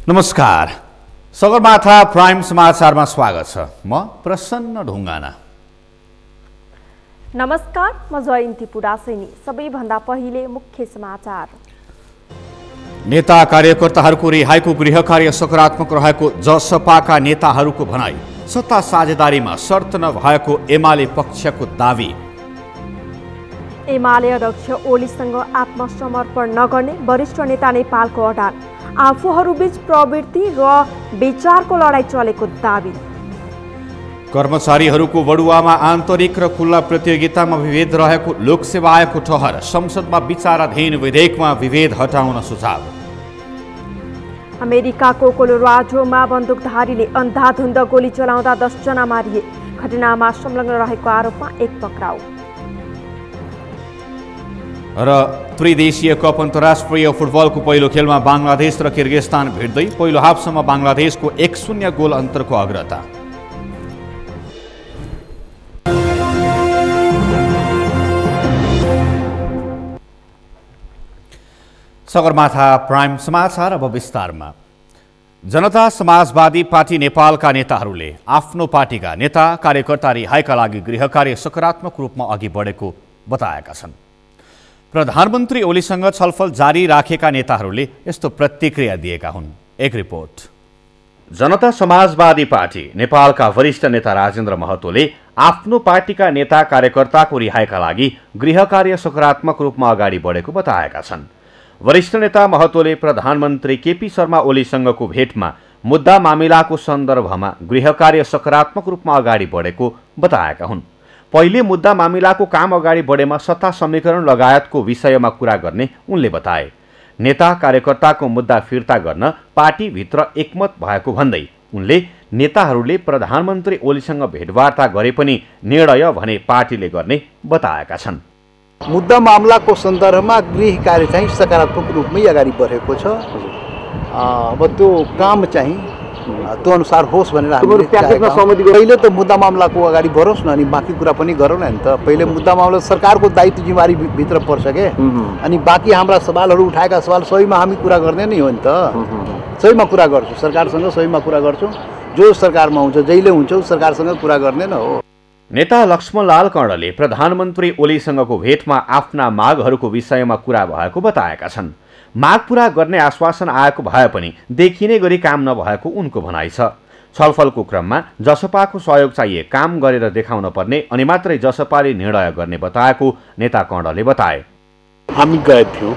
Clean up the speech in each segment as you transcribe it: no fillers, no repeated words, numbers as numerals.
नमस्कार, सगरमाथा प्राइम समाचारमा स्वागत छ। म प्रसन्न ढुङ्गाना। नमस्कार, म जयन्ती पुरासैनी। सबैभन्दा पहिले मुख्य समाचार। नेता कार्यकर्ताहरूको रिहाईको गृह कार्य सकारात्मक रहेको जसपाका नेताहरूको भनाई। सत्ता साझेदारीमा शर्त नभएको एमाले पक्षको दावी। एमाले अध्यक्ष ओलीसँग आत्मसमर्पण नगर्ने वरिष्ठ नेता नेपालको अडान। आफूहरूबीच प्रवृत्ति र विचारको लडाईँ चलेको दावी। कर्मचारीहरूको बढुवामा आन्तरिक र खुल्ला प्रतियोगितामा विभेद रहेको लोकसेवा आयोगको ठहर। संसदमा विचाराधीन विधेयकमा विभेद हटाउन सुझाव। अमेरिकाको कोलोराडोमा बन्दुकधारीले अन्धाधुन्द गोली चलाउँदा 10 जना मारिए। घटनामा संलग्न रहेको आरोपमा एक पक्राउ। र त्रिदेशीय कप अन्तर्राष्ट्रिय फुटबलको पहिलो खेलमा बङ्गलादेश र किर्गिस्तान भिड्दै पहिलो हाफसम्म बङ्गलादेशको 1-0 गोल अन्तरको अग्रता। सगरमाथा प्राइम समाचार अब विस्तारमा। जनता समाजवादी पार्टी नेपालका नेताहरूले आफ्नो पार्टीका नेता कार्यकर्ता रिहाईका लागि गृह कार्य सकारात्मक रूपमा अघि बढेको बताएका छन्। प्रधानमन्त्री ओलीसँग छलफल जारी राखेका नेताहरूले यस्तो प्रतिक्रिया दिएका हुन्। एक रिपोर्ट। जनता समाजवादी पार्टी नेपालका वरिष्ठ नेता राजेन्द्र महतोले आफ्नो पार्टीका नेता कार्यकर्ताको रिहाईका लागि गृह कार्य सकारात्मक रूपमा अगाडि बढेको बताएका छन्। वरिष्ठ नेता महतोले प्रधानमन्त्री केपी शर्मा ओलीसँगको भेटमा मुद्दा मामिलाको सन्दर्भमा गृह कार्य सकारात्मक रूपमा अगाडि बढेको बताएका हुन्। पहिले मुद्दा मामिलाको काम अगाडि बढेमा सत्ता समीकरण लगायतको विषयमा कुरा गर्ने उनले बताए। नेता कार्यकर्ताको मुद्दा फिर्ता गर्न पार्टीभित्र एकमत भएको भन्दै उनले नेताहरूले प्रधानमन्त्री ओलीसँग भेटवार्ता गरे पनि निर्णय भने पार्टीले गर्ने बताएका छन्। मुद्दा मामलाको सन्दर्भमा गृह कार्य चाहिँ सकारात्मक रूपमै अगाडि बढेको छ। अब त्यो काम चाहिँ त्यो अनुसार होस् भनेर हामीले पहिले त मुद्दा मामलाको अगाडि बढोस् न, अनि बाँकी कुरा पनि गरौँ न त। पहिले मुद्दा मामला सरकारको दायित्व जिम्मेवारी भित्र पर्छ के, अनि बाँकी हाम्रा सवालहरू उठाएका सवाल सहीमा हामी कुरा गर्ने नै हो नि त। सहीमा कुरा गर्छु, सरकारसँग सहीमा कुरा गर्छु। जो सरकारमा हुन्छ, जहिले हुन्छ सरकारसँग कुरा गर्ने न हो। नेता लक्ष्मणलाल कर्णले प्रधानमन्त्री ओलीसँगको भेटमा आफ्ना मागहरूको विषयमा कुरा भएको बताएका छन्। माग पूरा गर्ने आश्वासन आएको भए पनि देखिने गरी काम नभएको उनको भनाइ छ। छलफलको क्रममा जसपाको सहयोग चाहिए, काम गरेर देखाउन पर्ने, अनि मात्रै जसपाले निर्णय गर्ने बताएको नेता कर्णले बताए। हामी गए थियौँ,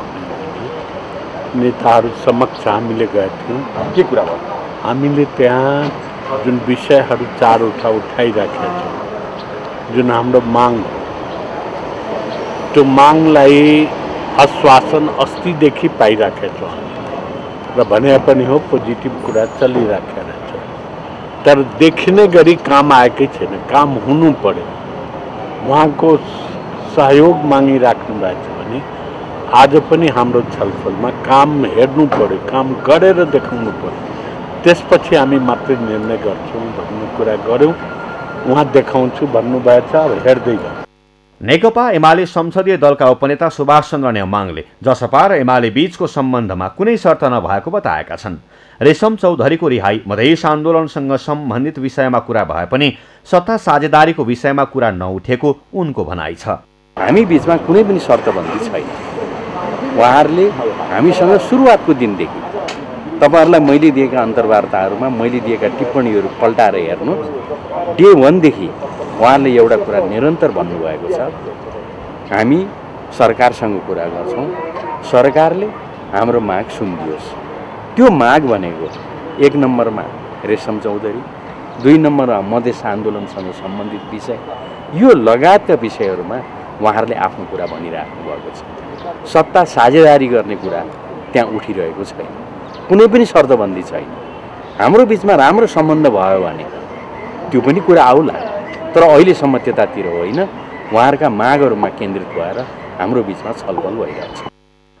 नेताहरू समक्ष हामीले गए थियौँ। के कुरा भयो? हामीले त्यहाँ जुन विषयहरू चारवटा उठाइराखेका छौँ, जुन हाम्रो माग हो, त्यो मागलाई आश्वासन अस्तिदेखि पाइराखेका छौँ र भने पनि हो पोजिटिभ कुरा चलिराखेका छ। तर देखिने गरी काम आएकै छैन, काम हुनु पर्यो। उहाँको सहयोग मागिराख्नु भएको छ भने आज पनि हाम्रो छलफलमा काम हेर्नु पर्यो, काम गरेर देखाउनु पर्यो। त्यसपछि हामी मात्रै निर्णय गर्छौँ भन्ने कुरा गऱ्यौँ। उहाँ देखाउँछु भन्नुभएको छ, अब हेर्दै जाउँ। नेकपा एमाले संसदीय दलका उपनेता सुभाष चन्द्र नेमाङले जसपा र एमाले बीचको सम्बन्धमा कुनै शर्त नभएको बताएका छन्। रेशम चौधरीको रिहाई मधेस आन्दोलनसँग सम्बन्धित विषयमा कुरा भए पनि सत्ता साझेदारीको विषयमा कुरा नउठेको उनको भनाइ छ। हामी बीचमा कुनै पनि शर्तबन्दी छैन। उहाँहरूले हामीसँग सुरुवातको दिनदेखि तपाईहरुलाई मैले दिएका अन्तर्वार्ताहरूमा मैले दिएका टिप्पणीहरू पल्टाएर हेर्नु, डे 1 देखि उहाँले एउटा कुरा निरन्तर भन्नुभएको छ, हामी सरकारसँग कुरा गर्छौँ, सरकारले हाम्रो माग सुनिदियोस्। त्यो माग भनेको 1 नम्बरमा रेशम चौधरी, 2 नम्बरमा मधेस आन्दोलनसँग सम्बन्धित विषय, यो लगायतका विषयहरूमा उहाँहरूले आफ्नो कुरा भनिराख्नु भएको छ। सत्ता साझेदारी गर्ने कुरा त्यहाँ उठिरहेको छैन, कुनै पनि शर्तबन्दी छैन। हाम्रो बिचमा राम्रो सम्बन्ध भयो भने त्यो पनि कुरा आउला, तर अहिलेसम्म त्यतातिर होइन। उहाँहरूका मागहरूमा केन्द्रित भएर हाम्रो बिचमा छलफल भइरहेको छ।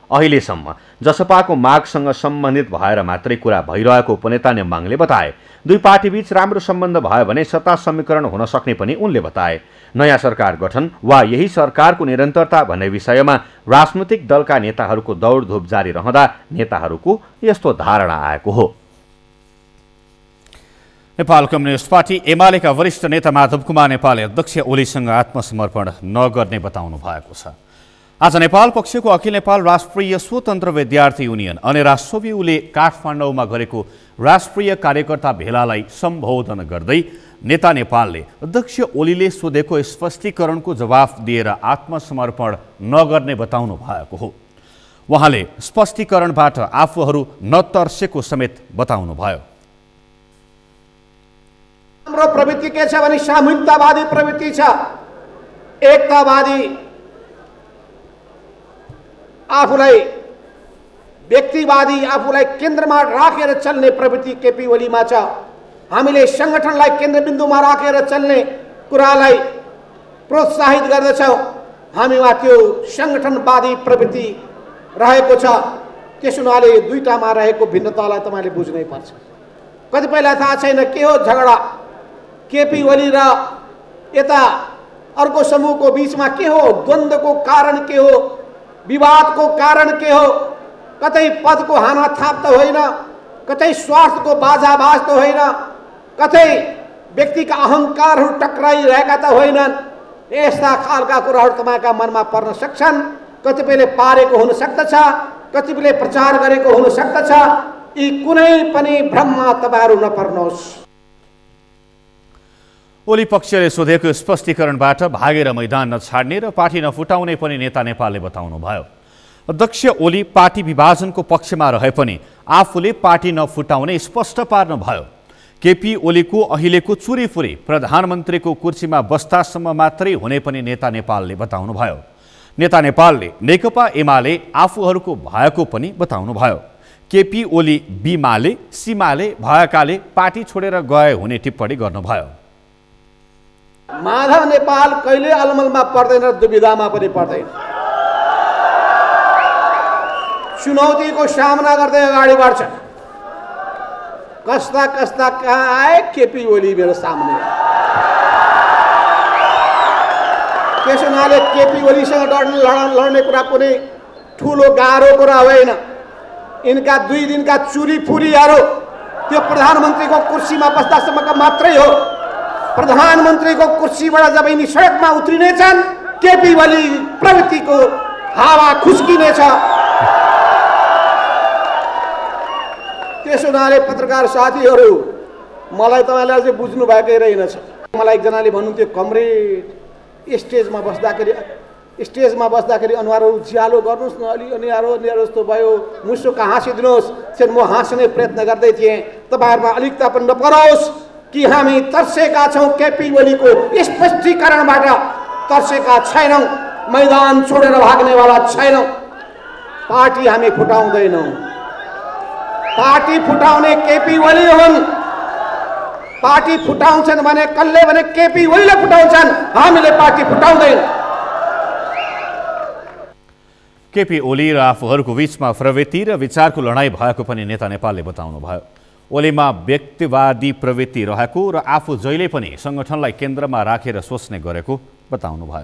अहिलेसम्म जसपाको मागसँग सम्बन्धित भएर मात्रै कुरा भइरहेको उपनेता नेम्बाङले बताए। दुई पार्टीबीच राम्रो सम्बन्ध भयो भने सत्ता समीकरण हुन सक्ने पनि उनले बताए। नयाँ सरकार गठन वा यही सरकारको निरन्तरता भन्ने विषयमा राजनैतिक दलका नेताहरूको दौडधुप जारी रहँदा नेताहरूको यस्तो धारणा आएको हो। नेपाल कम्युनिस्ट पार्टी एमालेका वरिष्ठ नेता माधव कुमार नेपालले अध्यक्ष ओलीसँग आत्मसमर्पण नगर्ने बताउनु भएको छ। आज नेपाल पक्षको अखिल नेपाल राष्ट्रिय स्वतन्त्र विद्यार्थी युनियन अनि राष्ट्रव्यूले काठमाडौँमा गरेको राष्ट्रिय कार्यकर्ता भेलालाई सम्बोधन गर्दै नेता नेपालले अध्यक्ष ओलीले सोधेको स्पष्टीकरणको जवाफ दिएर आत्मसमर्पण नगर्ने बताउनु भएको हो। उहाँले स्पष्टीकरणबाट आफूहरू नतर्सेको समेत बताउनुभयो। हाम्रो प्रवृत्ति के छ भने सामूहिकतावादी प्रवृत्ति छ, एकतावादी, आफूलाई व्यक्तिवादी, आफूलाई केन्द्रमा राखेर चल्ने प्रवृत्ति केपी ओलीमा छ। हामीले संगठनलाई केन्द्रबिन्दुमा राखेर चल्ने कुरालाई प्रोत्साहित गर्दछौँ। हामीमा त्यो संगठनवादी प्रवृत्ति रहेको छ। त्यस हुनाले दुईटामा रहेको भिन्नतालाई तपाईँले बुझ्नै पर्छ। कतिपयलाई थाहा छैन के हो झगडा, केपी ओली र यता अर्को समूहको बीचमा के हो, द्वन्द्वको कारण के हो, विवादको कारण के हो। कतै पदको हानाथाप त होइन, कतै स्वार्थको बाजाबाज त होइन, कतै व्यक्तिका अहङ्कारहरू टक्राइरहेका त होइनन्। यस्ता खालका कुराहरू तपाईँका मनमा पर्न सक्छन्। कतिपयले पारेको हुन सक्दछ, कतिपयले प्रचार गरेको हुन सक्दछ। यी कुनै पनि भ्रममा तपाईँहरू नपर्नुहोस्। ओली पक्षले सोधेको स्पष्टीकरणबाट भागेर मैदान नछाड्ने र पार्टी नफुटाउने पनि नेता नेपालले बताउनुभयो। अध्यक्ष ओली पार्टी विभाजनको पक्षमा रहे पनि आफूले पार्टी नफुटाउने स्पष्ट पार्नुभयो। केपी ओलीको अहिलेको चुरीफुरी प्रधानमन्त्रीको कुर्सीमा बस्दासम्म मात्रै हुने पनि नेता नेपालले बताउनुभयो। नेता नेपालले नेकपा एमाले आफूहरूको भएको पनि बताउनुभयो। केपी ओली बीमाले सीमाले भएकाले पार्टी छोडेर गए हुने टिप्पणी गर्नुभयो। माधव नेपाल कहिले अलमलमा पर्दैन, दुविधामा पनि पर्दैन। चुनौतीको सामना गर्दै अगाडि बढ्छ। कस्ता कस्ता कहाँ आए केपी ओली मेरो सामने। त्यस हुनाले केपी ओलीसँग लड्ने कुरा कुनै ठुलो गाह्रो कुरा होइन। यिनका 2 दिनका चुरीफुरीहरू त्यो प्रधानमन्त्रीको कुर्सीमा बस्दासम्मका मात्रै हो। प्रधानमन्त्रीको कुर्सीबाट जब यिनी सडकमा उत्रिनेछन्, केपी ओली प्रवृत्तिको हावा खुस्किनेछ। त्यस हुनाले पत्रकार साथीहरू, मलाई तपाईँले अझै बुझ्नु भएकै रहेनछ। मलाई एकजनाले भन्नुहुन्थ्यो, कमरेड स्टेजमा बस्दाखेरि अनुहारहरू उज्यालो गर्नुहोस् न, अलि अनुहारो जस्तो भयो, मुसुक हाँसिदिनुहोस्। म हाँस्ने प्रयत्न गर्दै थिएँ। तपाईँहरूमा अलिकता पनि नपरोस् कि हामी तर्सेका छौँ केपी ओलीको स्पष्टीकरणबाट, तर्सेका छैनौँ। मैदान छोडेर भाग्नेवाला छैनौँ। पार्टी हामी फुटाउँदैनौँ। पार्टी फुटाउने केपी ओली हुन्। पार्टी फुटाउँछन् भने कसले भने केपी ओलीले फुटाउँछन्। हामीले पार्टी फुटाउँदैनौँ। केपी ओली र आफूहरूको बीचमा प्रवृत्ति र विचारको लडाईँ भएको पनि नेता नेपालले बताउनुभयो। ओलीमा व्यक्तिवादी प्रवृत्ति रहेको र आफू जहिले पनि संगठनलाई केन्द्रमा राखेर सोच्ने गरेको बताउनुभयो।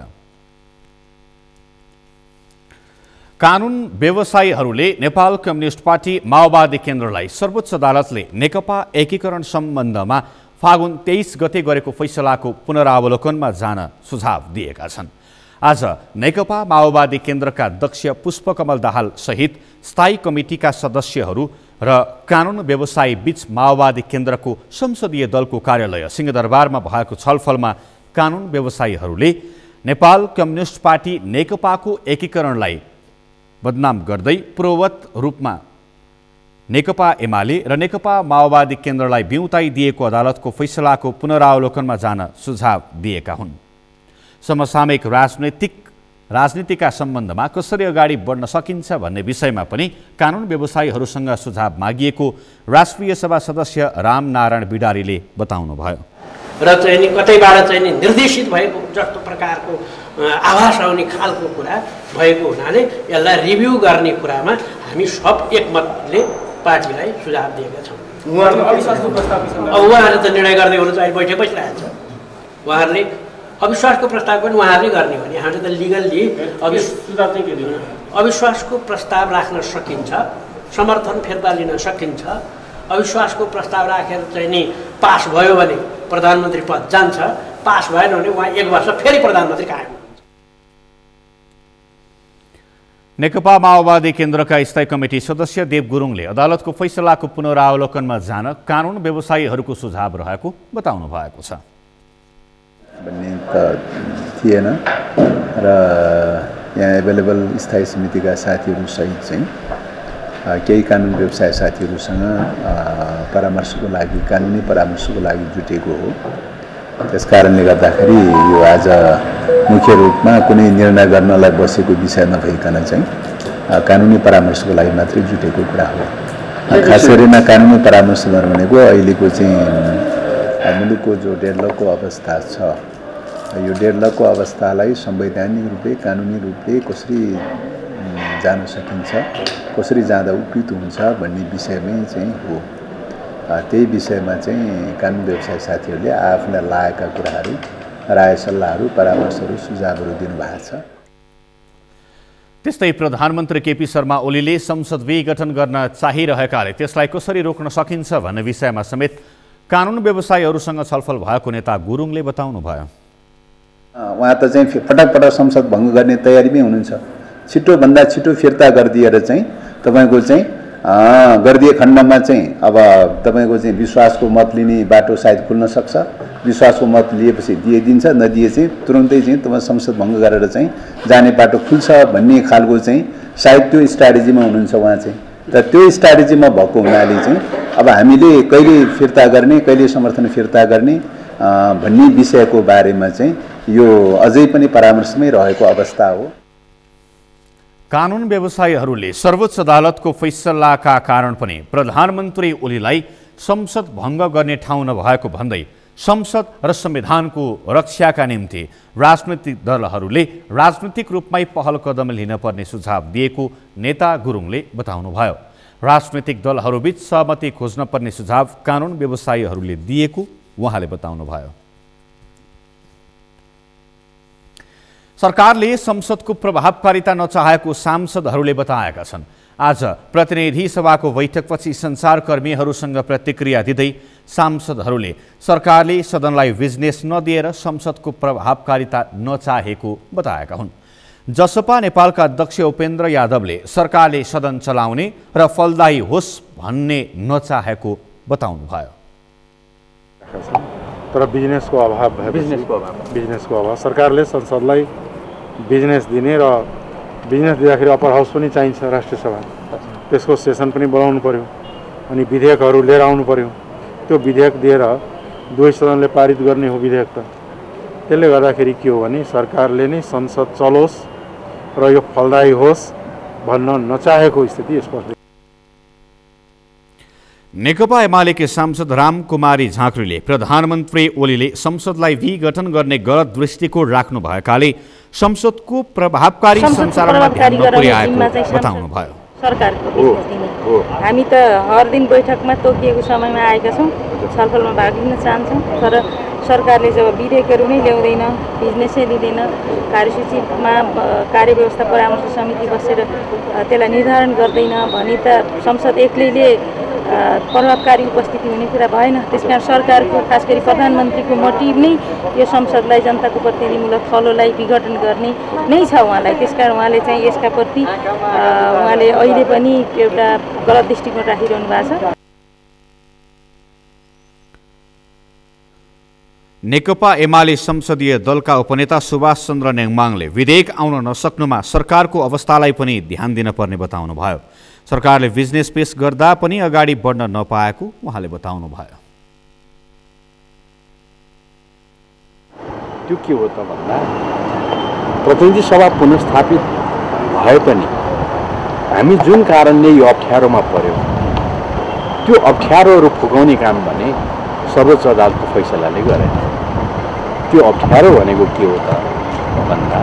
कानुन व्यवसायीहरूले नेपाल कम्युनिस्ट पार्टी माओवादी केन्द्रलाई सर्वोच्च अदालतले नेकपा एकीकरण सम्बन्धमा फागुन 23 गते गरेको फैसलाको पुनरावलोकनमा जान सुझाव दिएका छन्। आज नेकपा माओवादी केन्द्रका अध्यक्ष पुष्पकमल दाहाल सहित स्थायी कमिटीका सदस्यहरू र कानुन व्यवसायी बीच माओवादी केन्द्रको संसदीय दलको कार्यालय सिंहदरबारमा भएको छलफलमा कानुन व्यवसायीहरूले नेपाल कम्युनिस्ट पार्टी नेकपाको एकीकरणलाई बदनाम गर्दै पूर्ववत रूपमा नेकपा एमाले र नेकपा माओवादी केन्द्रलाई बिउताइ दिएको अदालतको फैसलाको पुनरावलोकनमा जान सुझाव दिएका हुन्। समसामयिक राजनीतिका सम्बन्धमा कसरी अगाडि बढ्न सकिन्छ भन्ने विषयमा पनि कानुन व्यवसायीहरूसँग सुझाव मागिएको राष्ट्रिय सभा सदस्य रामनारायण बिडारीले बताउनुभयो। र चाहिँ नि कतैबाट चाहिँ नि निर्देशित भएको जस्तो प्रकारको आभास आउने खालको कुरा भएको हुनाले यसलाई रिभ्यू गर्ने कुरामा हामी सब एकमतले पार्टीलाई सुझाव दिएका छौँ। उहाँहरूले त निर्णय गर्दै हुनुहुन्छ, अहिले बैठक बसिरहेको छ। उहाँहरूले अविश्वासको प्रस्ताव पनि उहाँहरूले गर्ने हो भने हामीले त लिगल्ली अविश्वासको प्रस्ताव राख्न सकिन्छ, समर्थन फिर्ता लिन सकिन्छ। अविश्वासको प्रस्ताव राखेर चाहिँ नि पास भयो भने प्रधानमन्त्री पद जान्छ, पास भएन भने उहाँ 1 वर्ष फेरि प्रधानमन्त्री कायम। नेकपा माओवादी केन्द्रका स्थायी कमिटी सदस्य देव गुरुङले अदालतको फैसलाको पुनरावलोकनमा जान कानुन व्यवसायीहरूको सुझाव रहेको बताउनु भएको छ। भन्ने त थिएन र यहाँ एभाइलेबल स्थायी समितिका साथीहरू सहित चाहिँ केही कानुन व्यवसाय साथीहरूसँग परामर्शको लागि कानुनी परामर्शको लागि जुटेको हो। त्यसकारणले गर्दाखेरि यो आज मुख्य रूपमा कुनै निर्णय गर्नलाई बसेको विषय नभइकन चाहिँ कानुनी परामर्शको लागि मात्रै जुटेको कुरा हो। खास गरेर कानुनी परामर्श भनेको अहिलेको चाहिँ मुलुकको जो डेडलकको अवस्था छ, यो डेडलकको अवस्थालाई संवैधानिक रूपले कानुनी रूपले कसरी जान सकिन्छ, कसरी जाँदा उपयुक्त हुन्छ भन्ने विषयमै चाहिँ हो। त्यही विषयमा चाहिँ कानुन व्यवसाय साथीहरूले आफूलाई लागेका कुराहरू, राय सल्लाहहरू, परामर्शहरू, सुझावहरू दिनुभएको छ। त्यस्तै प्रधानमन्त्री केपी शर्मा ओलीले संसद विघटन गर्न चाहिरहेकाले त्यसलाई कसरी रोक्न सकिन्छ भन्ने विषयमा समेत कानुन व्यवसायीहरूसँग छलफल भएको नेता गुरुङले बताउनुभयो। उहाँ त चाहिँ पटक पटक संसद भङ्ग गर्ने तयारीमै हुनुहुन्छ। छिटोभन्दा छिटो फिर्ता गरिदिएर चाहिँ तपाईँको चाहिँ गरिदिए खण्डमा चाहिँ अब तपाईँको चाहिँ विश्वासको मत लिने बाटो सायद खुल्न सक्छ। विश्वासको मत लिएपछि दिइदिन्छ, नदिए चाहिँ तुरन्तै चाहिँ तपाईँ संसद भङ्ग गरेर चाहिँ जाने बाटो खुल्छ भन्ने खालको चाहिँ सायद त्यो स्ट्राटेजीमा हुनुहुन्छ उहाँ चाहिँ। र त्यो स्ट्राटेजीमा भएको हुनाले चाहिँ अब हामीले कहिले फिर्ता गर्ने, कहिले समर्थन फिर्ता गर्ने भन्ने विषयको बारेमा चाहिँ यो अझै पनि परामर्शमै रहेको अवस्था हो। कानुन व्यवसायीहरूले सर्वोच्च अदालतको फैसलाका कारण पनि प्रधानमन्त्री ओलीलाई संसद भङ्ग गर्ने ठाउँ नभएको भन्दै संसद र संविधानको रक्षाका निम्ति राजनैतिक दलहरूले राजनीतिक रूपमै पहल कदम लिन पर्ने सुझाव दिएको नेता गुरुङले बताउनुभयो। राजनैतिक दलहरूबीच सहमति खोज्न पर्ने सुझाव कानुन व्यवसायीहरूले दिएको उहाँले बताउनुभयो। सरकारले संसदको प्रभावकारिता नचाहेको सांसदहरूले बताएका छन्। आज प्रतिनिधि सभाको बैठकपछि सञ्चारकर्मीहरूसँग प्रतिक्रिया दिँदै सांसदहरूले सरकारले सदनलाई बिजनेस नदिएर संसदको प्रभावकारिता नचाहेको बताएका हुन्। जसपा नेपालका अध्यक्ष उपेन्द्र यादवले सरकारले सदन चलाउने र फलदायी होस् भन्ने नचाहेको बताउनुभयो। तर बिजनेसको अभाव बिजनेसको अभाव सरकारले संसदलाई बिजनेस दिने र बिजनेस दिँदाखेरि अप्पर हाउस पनि चाहिन्छ, राष्ट्रिय सभा, त्यसको सेसन पनि बोलाउनु पर्यो अनि विधेयकहरू लिएर आउनु पर्यो। त्यो विधेयक दिएर दुवै सदनले पारित गर्ने हो विधेयक त। त्यसले गर्दाखेरि के हो भने सरकारले नै संसद चलोस् र यो फलदायी होस् भन्न नचाहेको स्थिति स्पष्ट। नेकपा एमालेकी सांसद रामकुमारी झाँक्रीले प्रधानमन्त्री ओलीले संसदलाई विघटन गर्ने गलत दृष्टिकोण राख्नु भएकाले संसदको प्रभावकारी सञ्चालनमा ध्यान नपुर्याएको बताउनुभयो। सरकारको हामी त हर दिन बैठकमा तोकिएको समयमा आएका छौँ, छलफलमा भाग लिन चाहन्छौँ। तर सरकारले जब विधेयकहरू नै ल्याउँदैन, बिजनेसै लिँदैन, कार्यसूचीमा कार्यव्यवस्था परामर्श समिति बसेर त्यसलाई निर्धारण गर्दैन भने त संसद एक्लैले प्रभावकारी उपस्थिति हुने कुरा भएन। त्यसकारण सरकारको खास गरी प्रधानमन्त्रीको मोटिभ नै यो संसदलाई जनताको प्रतिनिधिमूलक थलोलाई विघटन गर्ने नै छ उहाँलाई। त्यसकारण उहाँले चाहिँ यसका प्रति उहाँले अहिले पनि एउटा गलत दृष्टिकोण राखिरहनु भएको छ। नेकपा एमाले संसदीय दलका उपनेता सुभाष चन्द्र नेङमाङले विधेयक आउन नसक्नुमा सरकारको अवस्थालाई पनि ध्यान दिन पर्ने बताउनुभयो। सरकारले बिजनेस पेश गर्दा पनि अगाडि बढ्न नपाएको उहाँले बताउनुभयो। त्यो के हो त भन्दा प्रतिनिधि सभा पुनर्स्थापित भए पनि हामी जुन कारणले यो अप्ठ्यारोमा पर्यो त्यो अप्ठ्यारोहरू फुकाउने काम भने सर्वोच्च अदालतको फैसलाले गरेन। त्यो अप्ठ्यारो भनेको के हो त भन्दा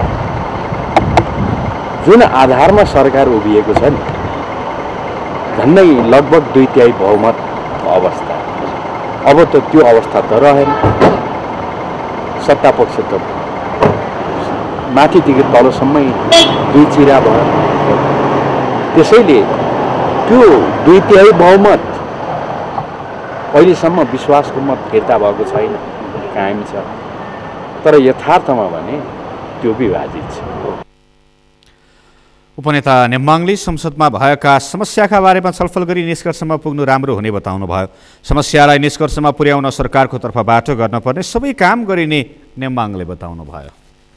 जुन आधारमा सरकार उभिएको छ नि, झन्डै लगभग 2/3 बहुमत अवस्था, अब त त्यो अवस्था त रहेन। सत्तापक्ष त माथिदेखि तलसम्मै 2 चिरा भयो। त्यसैले त्यो 2/3 बहुमत अहिलेसम्म विश्वासको मत फिर्ता भएको छैन, कायम छ। तर यथार्थमा भने त्यो विभाजित छ। उपनेता नेम्बाङले संसदमा भएका समस्याका बारेमा छलफल गरी निष्कर्षमा पुग्नु राम्रो हुने बताउनुभयो। समस्यालाई निष्कर्षमा पुर्याउन सरकारको तर्फबाट गर्नुपर्ने सबै काम गरिने नेम्बाङले बताउनुभयो।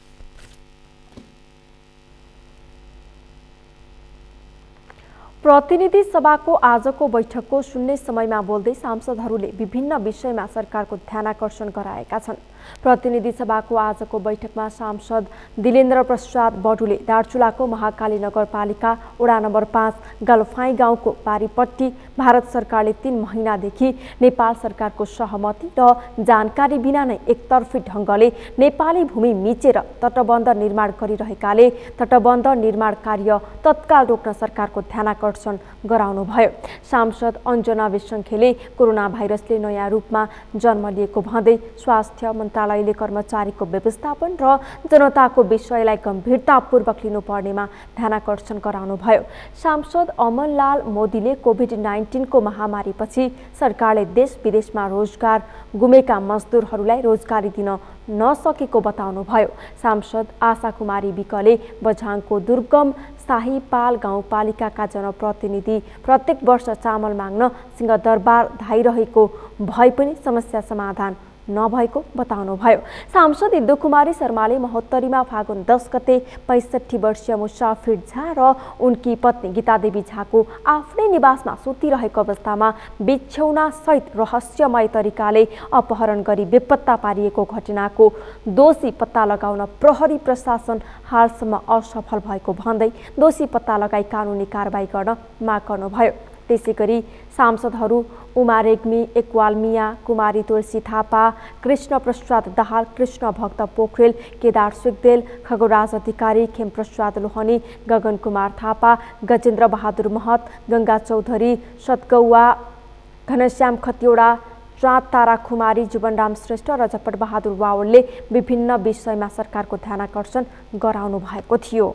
प्रतिनिधि सभाको आजको बैठकको शून्य समयमा बोल्दै सांसदहरूले विभिन्न विषयमा सरकारको ध्यानाकर्षण गराएका छन्। प्रतिनिधि सभाको आजको बैठकमा सांसद दिलेन्द्र प्रसाद बडुले दार्चुलाको महाकाली नगरपालिका वडा नम्बर 5 गलफाई गाउँको पारीपट्टि भारत सरकारले 3 महिनादेखि नेपाल सरकारको सहमति र जानकारी बिना नै एकतर्फी ढङ्गले नेपाली भूमि मिचेर तटबन्ध निर्माण गरिरहेकाले तटबन्ध निर्माण कार्य तत्काल रोक्न सरकारको ध्यानाकर्षण गराउनुभयो। सांसद अञ्जना विसङ्खेले कोरोना भाइरसले नयाँ रूपमा जन्म लिएको भन्दै स्वास्थ्य मन्त्रालयले कर्मचारीको व्यवस्थापन र जनताको विषयलाई गम्भीरतापूर्वक लिनुपर्नेमा ध्यानाकर्षण गराउनुभयो। सांसद अमनलाल मोदीले कोभिड-19 को महामारीपछि सरकारले देश विदेशमा रोजगार गुमेका मजदुरहरूलाई रोजगारी दिन नसकेको बताउनुभयो। सांसद आशा कुमारी विकले बझाङको दुर्गम शाहीपाल गाउँपालिकाका जनप्रतिनिधि प्रत्येक वर्ष चामल माग्न सिंहदरबार धाइरहेको भए पनि समस्या समाधान नभएको बताउनुभयो। सांसद इन्दु कुमारी शर्माले महोत्तरीमा फागुन 10 गते 65 वर्षीय मुसाफिर झा र उनकी पत्नी गीतादेवी झाको आफ्नै निवासमा सुतिरहेको अवस्थामा बिछौना सहित रहस्यमय तरिकाले अपहरण गरी बेपत्ता पारिएको घटनाको दोषी पत्ता लगाउन प्रहरी प्रशासन हालसम्म असफल भएको भन्दै दोषी पत्ता लगाई कानुनी कारबाही गर्न माग गर्नुभयो। त्यसैगरी सांसदहरू उमा रेग्मी, एकवाल मिया, कुमारी तुलसी थापा, कृष्ण प्रसाद दाहाल, कृष्ण भक्त पोखरेल, केदार सुगदेल, खगोराज अधिकारी, खेमप्रसाद लोहनी, गगन कुमार थापा, गजेन्द्र बहादुर महत, गंगा चौधरी, सतगौवा, घनश्याम खतिवडा, चाँद तारा खुमारी, जुवनराम श्रेष्ठ र झपट बहादुर वावलले विभिन्न विषयमा सरकारको ध्यानाकर्षण गराउनु भएको थियो।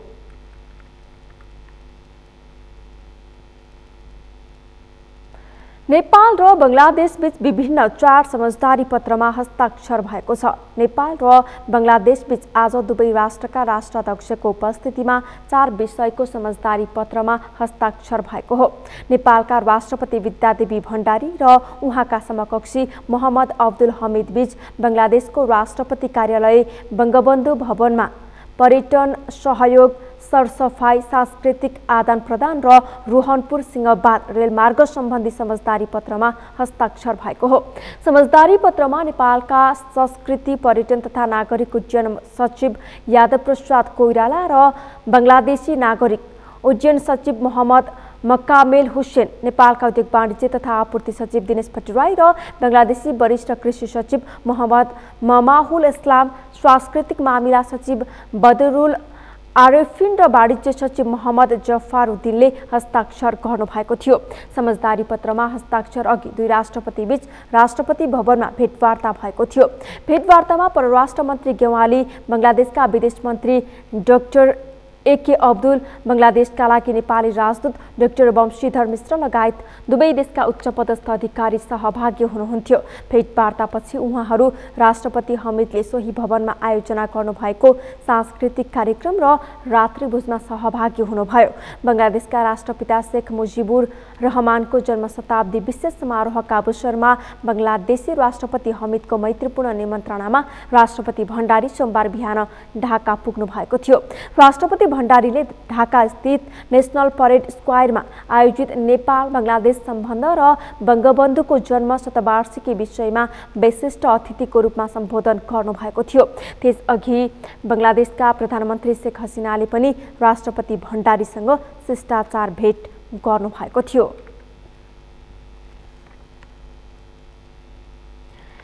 नेपाल र बंगलादेश बीच विभिन्न 4 समझदारी पत्रमा हस्ताक्षर भएको छ। नेपाल र बंगलादेश बीच आज दुवै राष्ट्रका राष्ट्राध्यक्षको उपस्थितिमा 4 विषयको समझदारी पत्रमा हस्ताक्षर भएको हो। नेपालका राष्ट्रपति विद्यादेवी भण्डारी र उहाँका समकक्षी मोहम्मद अब्दुल हमिद बीच बंगलादेशको राष्ट्रपति कार्यालय बंगबन्धु भवनमा पर्यटन सहयोग, सरसफाई, सांस्कृतिक आदान प्रदान र रोहनपुर सिंहबाद रेलमार्ग सम्बन्धी समझदारी पत्रमा हस्ताक्षर भएको हो। समझदारी पत्रमा नेपालका संस्कृति, पर्यटन तथा नागरिक उड्डयन सचिव यादव प्रसाद कोइराला र बंगलादेशी नागरिक उड्डयन सचिव मोहम्मद मकामेल हुसैन, नेपालका उद्योग वाणिज्य तथा आपूर्ति सचिव दिनेश भट्टराई र बंगलादेशी वरिष्ठ कृषि सचिव मोहम्मद ममाहुल इस्लाम, सांस्कृतिक मामिला सचिव बदरुल आरिफिन र वाणिज्य सचिव मोहम्मद जफारुद्दिनले हस्ताक्षर गर्नुभएको थियो। समझदारी पत्रमा हस्ताक्षर अघि दुई राष्ट्रपति बीच राष्ट्रपति भवनमा भेटवार्ता भएको थियो। भेटवार्तामा परराष्ट्र मन्त्री गेवाली, बंगलादेशका विदेश मन्त्री डाक्टर एके अब्दुल, बंगलादेशका लागि नेपाली राजदूत डाक्टर वंशीधर मिश्र लगायत दुवै देशका उच्चपदस्थ अधिकारी सहभागी हुनुहुन्थ्यो। भेटवार्तापछि उहाँहरू राष्ट्रपति हमिदले सोही भवनमा आयोजना गर्नुभएको सांस्कृतिक कार्यक्रम र रात्रिभोजमा सहभागी हुनुभयो। बंगलादेशका राष्ट्रपिता शेख मुजिबुर रहमानको जन्म शताब्दी विशेष समारोहका अवसरमा बंगलादेशी राष्ट्रपति हमिदको मैत्रीपूर्ण निमन्त्रणामा राष्ट्रपति भण्डारी सोमबार बिहान ढाका पुग्नु भएको थियो। राष्ट्रपति भण्डारीले ढाका स्थित नेशनल परेड स्क्वायरमा आयोजित नेपाल बंगलादेश सम्बन्ध र बंगबन्धुको जन्म शतवार्षिकी विषयमा विशिष्ट अतिथिको रूपमा सम्बोधन गर्नुभएको थियो। त्यसअघि बंगलादेशका प्रधानमन्त्री शेख हसिनाले पनि राष्ट्रपति भण्डारीसँग शिष्टाचार भेट गर्नुभएको थियो।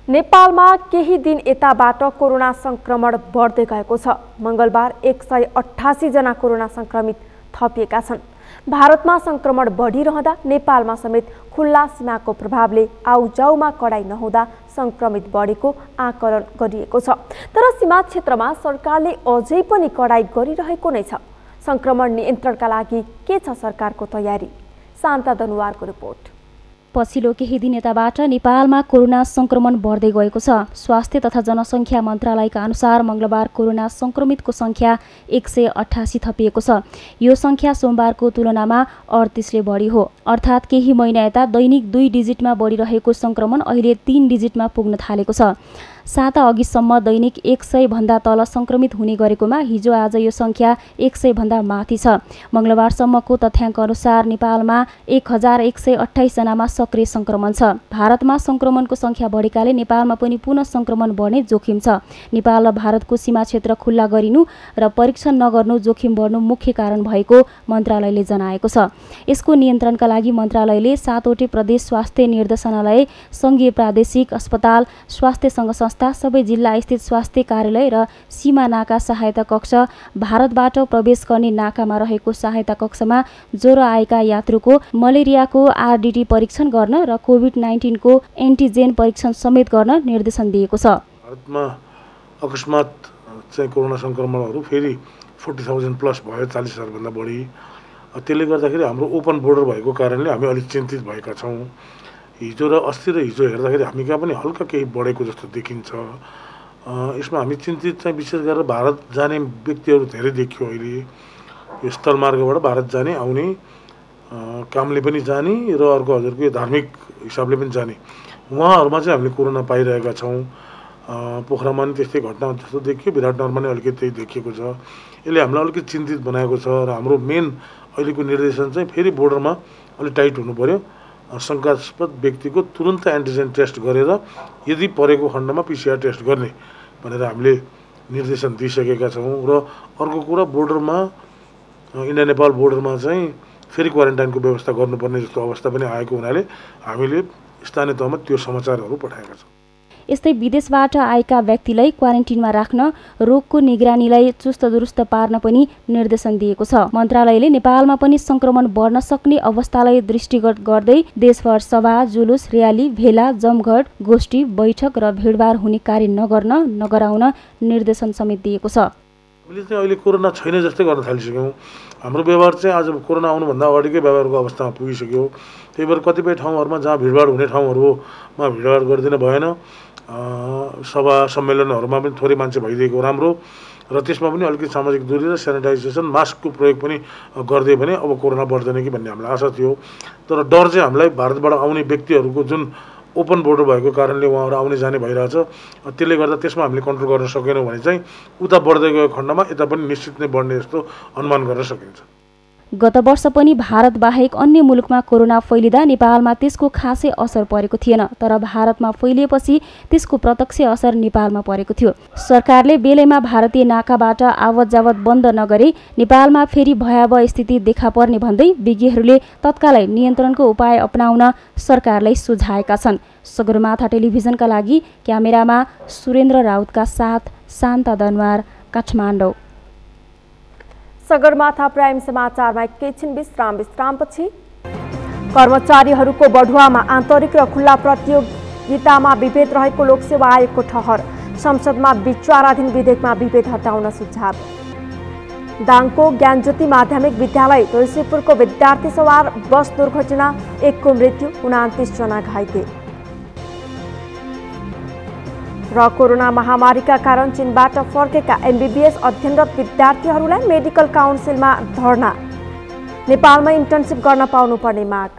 नेपालमा केही दिन यताबाट कोरोना संक्रमण बढ्दै गएको छ। मंगलबार 188 जना कोरोना संक्रमित थपिएका छन्। भारतमा संक्रमण बढिरहँदा नेपालमा समेत खुल्ला सीमाको प्रभावले आउजाउमा कडाई नहुँदा संक्रमित बढेको आकलन गरिएको छ। तर सीमा क्षेत्रमा सरकारले अझै पनि कडाई गरिरहेको नै छ। संक्रमण नियन्त्रणका लागि के छ सरकारको तयारी? शान्ता दनुवारको रिपोर्ट। पछिल्लो केही दिन यताबाट नेपालमा कोरोना संक्रमण बढ्दै गएको छ। स्वास्थ्य तथा जनसङ्ख्या मन्त्रालयका अनुसार मंगलबार कोरोना संक्रमितको संख्या 188 थपिएको छ। यो संख्या सोमबारको तुलनामा 38 ले बढी हो। अर्थात् केही महिना यता दैनिक 2 डिजिटमा बढिरहेको संक्रमण अहिले 3 डिजिटमा पुग्न थालेको छ। साता अघिसम्म दैनिक 100 भन्दा तल संक्रमित हुने गरेकोमा हिजो आज यो संख्या 100 भन्दा माथि छ। मंगलबारसम्मको तथ्याङ्क अनुसार नेपालमा 1128 जनामा सक्रिय संक्रमण छ। भारतमा संक्रमणको संख्या बढेकाले नेपालमा पनि पुनः संक्रमण बढ्ने जोखिम छ। नेपाल र भारतको सीमा क्षेत्र खुल्ला गरिनु र परीक्षण नगर्नु जोखिम बढ्नु मुख्य कारण भएको मन्त्रालयले जनाएको छ। यसको नियन्त्रणका लागि मन्त्रालयले 7वटै प्रदेश स्वास्थ्य निर्देशनालय, संघीय प्रादेशिक अस्पताल, स्वास्थ्य संघ संस्था, सबै जिल्ला स्थित स्वास्थ्य कार्यालय र सीमा नाका सहायता कक्ष, भारतबाट प्रवेश गर्ने नाकामा रहेको सहायता कक्षमा ज्वरो आएका यात्रुको मलेरियाको आरडीटी परीक्षण गर्न र कोभिड-19 को एन्टिजेन परीक्षण समेत गर्न निर्देशन दिएको छ। भारतमा अकस्मात चाहिँ कोरोना संक्रमणहरू फेरि 40,000 प्लस भयो, 40,000 भन्दा बढी। त्यसले गर्दाखेरि हाम्रो ओपन बोर्डर भएको कारणले हामी अलिक चिन्तित भएका छौँ। हिजो र अस्ति र हिजो हेर्दाखेरि हामी कहाँ पनि हल्का केही बढेको जस्तो देखिन्छ। यसमा हामी चिन्तित चाहिँ विशेष गरेर भारत जाने व्यक्तिहरू धेरै देखियो। अहिले यो स्थलमार्गबाट भारत जाने आउने कामले पनि जाने र अर्को हजुरको यो धार्मिक हिसाबले पनि जाने उहाँहरूमा चाहिँ हामीले कोरोना पाइरहेका छौँ। पोखरामा पनि त्यस्तै घटना जस्तो देखियो, विराटनगरमा पनि अलिकति त्यही देखिएको छ। यसले हामीलाई अलिकति चिन्तित बनाएको छ र हाम्रो मेन अहिलेको निर्देशन चाहिँ फेरि बोर्डरमा अलिक टाइट हुनु पर्यो। शङ्कास्पद व्यक्तिको तुरन्त एन्टिजेन टेस्ट गरेर यदि परेको खण्डमा PCR टेस्ट गर्ने भनेर हामीले निर्देशन दिइसकेका छौँ। र अर्को कुरा बोर्डरमा इन्डिया नेपाल बोर्डरमा चाहिँ फेरि क्वारेन्टाइनको व्यवस्था गर्नुपर्ने जस्तो अवस्था पनि आएको हुनाले हामीले स्थानीय तहमा त्यो समाचारहरू पठाएका छौँ। यस्तै विदेशबाट आएका व्यक्तिलाई क्वारेन्टिनमा राख्न, रोगको निगरानीलाई चुस्त दुरुस्त पार्न पनि निर्देशन दिएको छ। मन्त्रालयले नेपालमा पनि संक्रमण बढ्न सक्ने अवस्थालाई दृष्टिगत गर्दै देशभर सभा, जुलुस, र्याली, भेला, जमघट, गोष्ठी, बैठक र भिडभाड हुने कार्य नगराउन निर्देशन समेत दिएको छ। हामीले चाहिँ अहिले कोरोना छैन जस्तै गर्न थालिसक्यौँ। हाम्रो व्यवहार चाहिँ आज कोरोना आउनुभन्दा अगाडिकै व्यवहारको अवस्थामा पुगिसक्यो। त्यही भएर कतिपय ठाउँहरूमा जहाँ भिडभाड हुने ठाउँहरूमा भिडभाड गरिदिन भएन। सभा सम्मेलनहरूमा पनि थोरै मान्छे भइदिएको राम्रो र त्यसमा पनि अलिकति सामाजिक दूरी र सेनिटाइजेसन, मास्कको प्रयोग पनि गरिदियो भने अब कोरोना बढ्दैन कि भन्ने हामीलाई आशा थियो। तर डर चाहिँ हामीलाई भारतबाट आउने व्यक्तिहरूको जुन ओपन बोर्डर भएको कारणले उहाँहरू आउने जाने भइरहेछ, त्यसले गर्दा त्यसमा हामीले कन्ट्रोल गर्न सकेनौँ भने चाहिँ उता बढ्दै गएको खण्डमा यता पनि निश्चित नै बढ्ने जस्तो अनुमान गर्न सकिन्छ। गत वर्ष पनि भारत बाहेक अन्य मुलुकमा कोरोना फैलिँदा नेपालमा त्यसको खासै असर परेको थिएन। तर भारतमा फैलिएपछि त्यसको प्रत्यक्ष असर नेपालमा परेको थियो। सरकारले बेलैमा भारतीय नाकाबाट आवत जावत बन्द नगरे नेपालमा फेरि भयावह स्थिति देखा पर्ने भन्दै विज्ञहरूले तत्कालै नियन्त्रणको उपाय अपनाउन सरकारलाई सुझाएका छन्। सगरमाथा टेलिभिजनका लागि क्यामेरामा सुरेन्द्र राउतका साथ शान्ता दनवार, काठमाडौँ। सगरमाथा प्राइम समाचारमा एकैछिन विश्रामपछि कर्मचारीहरूको बढुवामा आन्तरिक र खुल्ला प्रतियोगितामा विभेद रहेको लोकसेवा आयोगको ठहर। संसदमा विचाराधीन विधेयकमा विभेद हटाउन सुझाव। दाङको ज्ञानज्योति माध्यमिक विद्यालय तुलसीपुरको विद्यार्थी सवार बस दुर्घटना, 1 को मृत्यु, 29 जना घाइते। र कोरोना महामारीका कारण चीनबाट फर्केका MBBS अध्ययनरत विद्यार्थीहरूलाई मेडिकल काउन्सिलमा धरना। नेपालमा इन्टर्नसिप गर्न पाउनुपर्ने माग।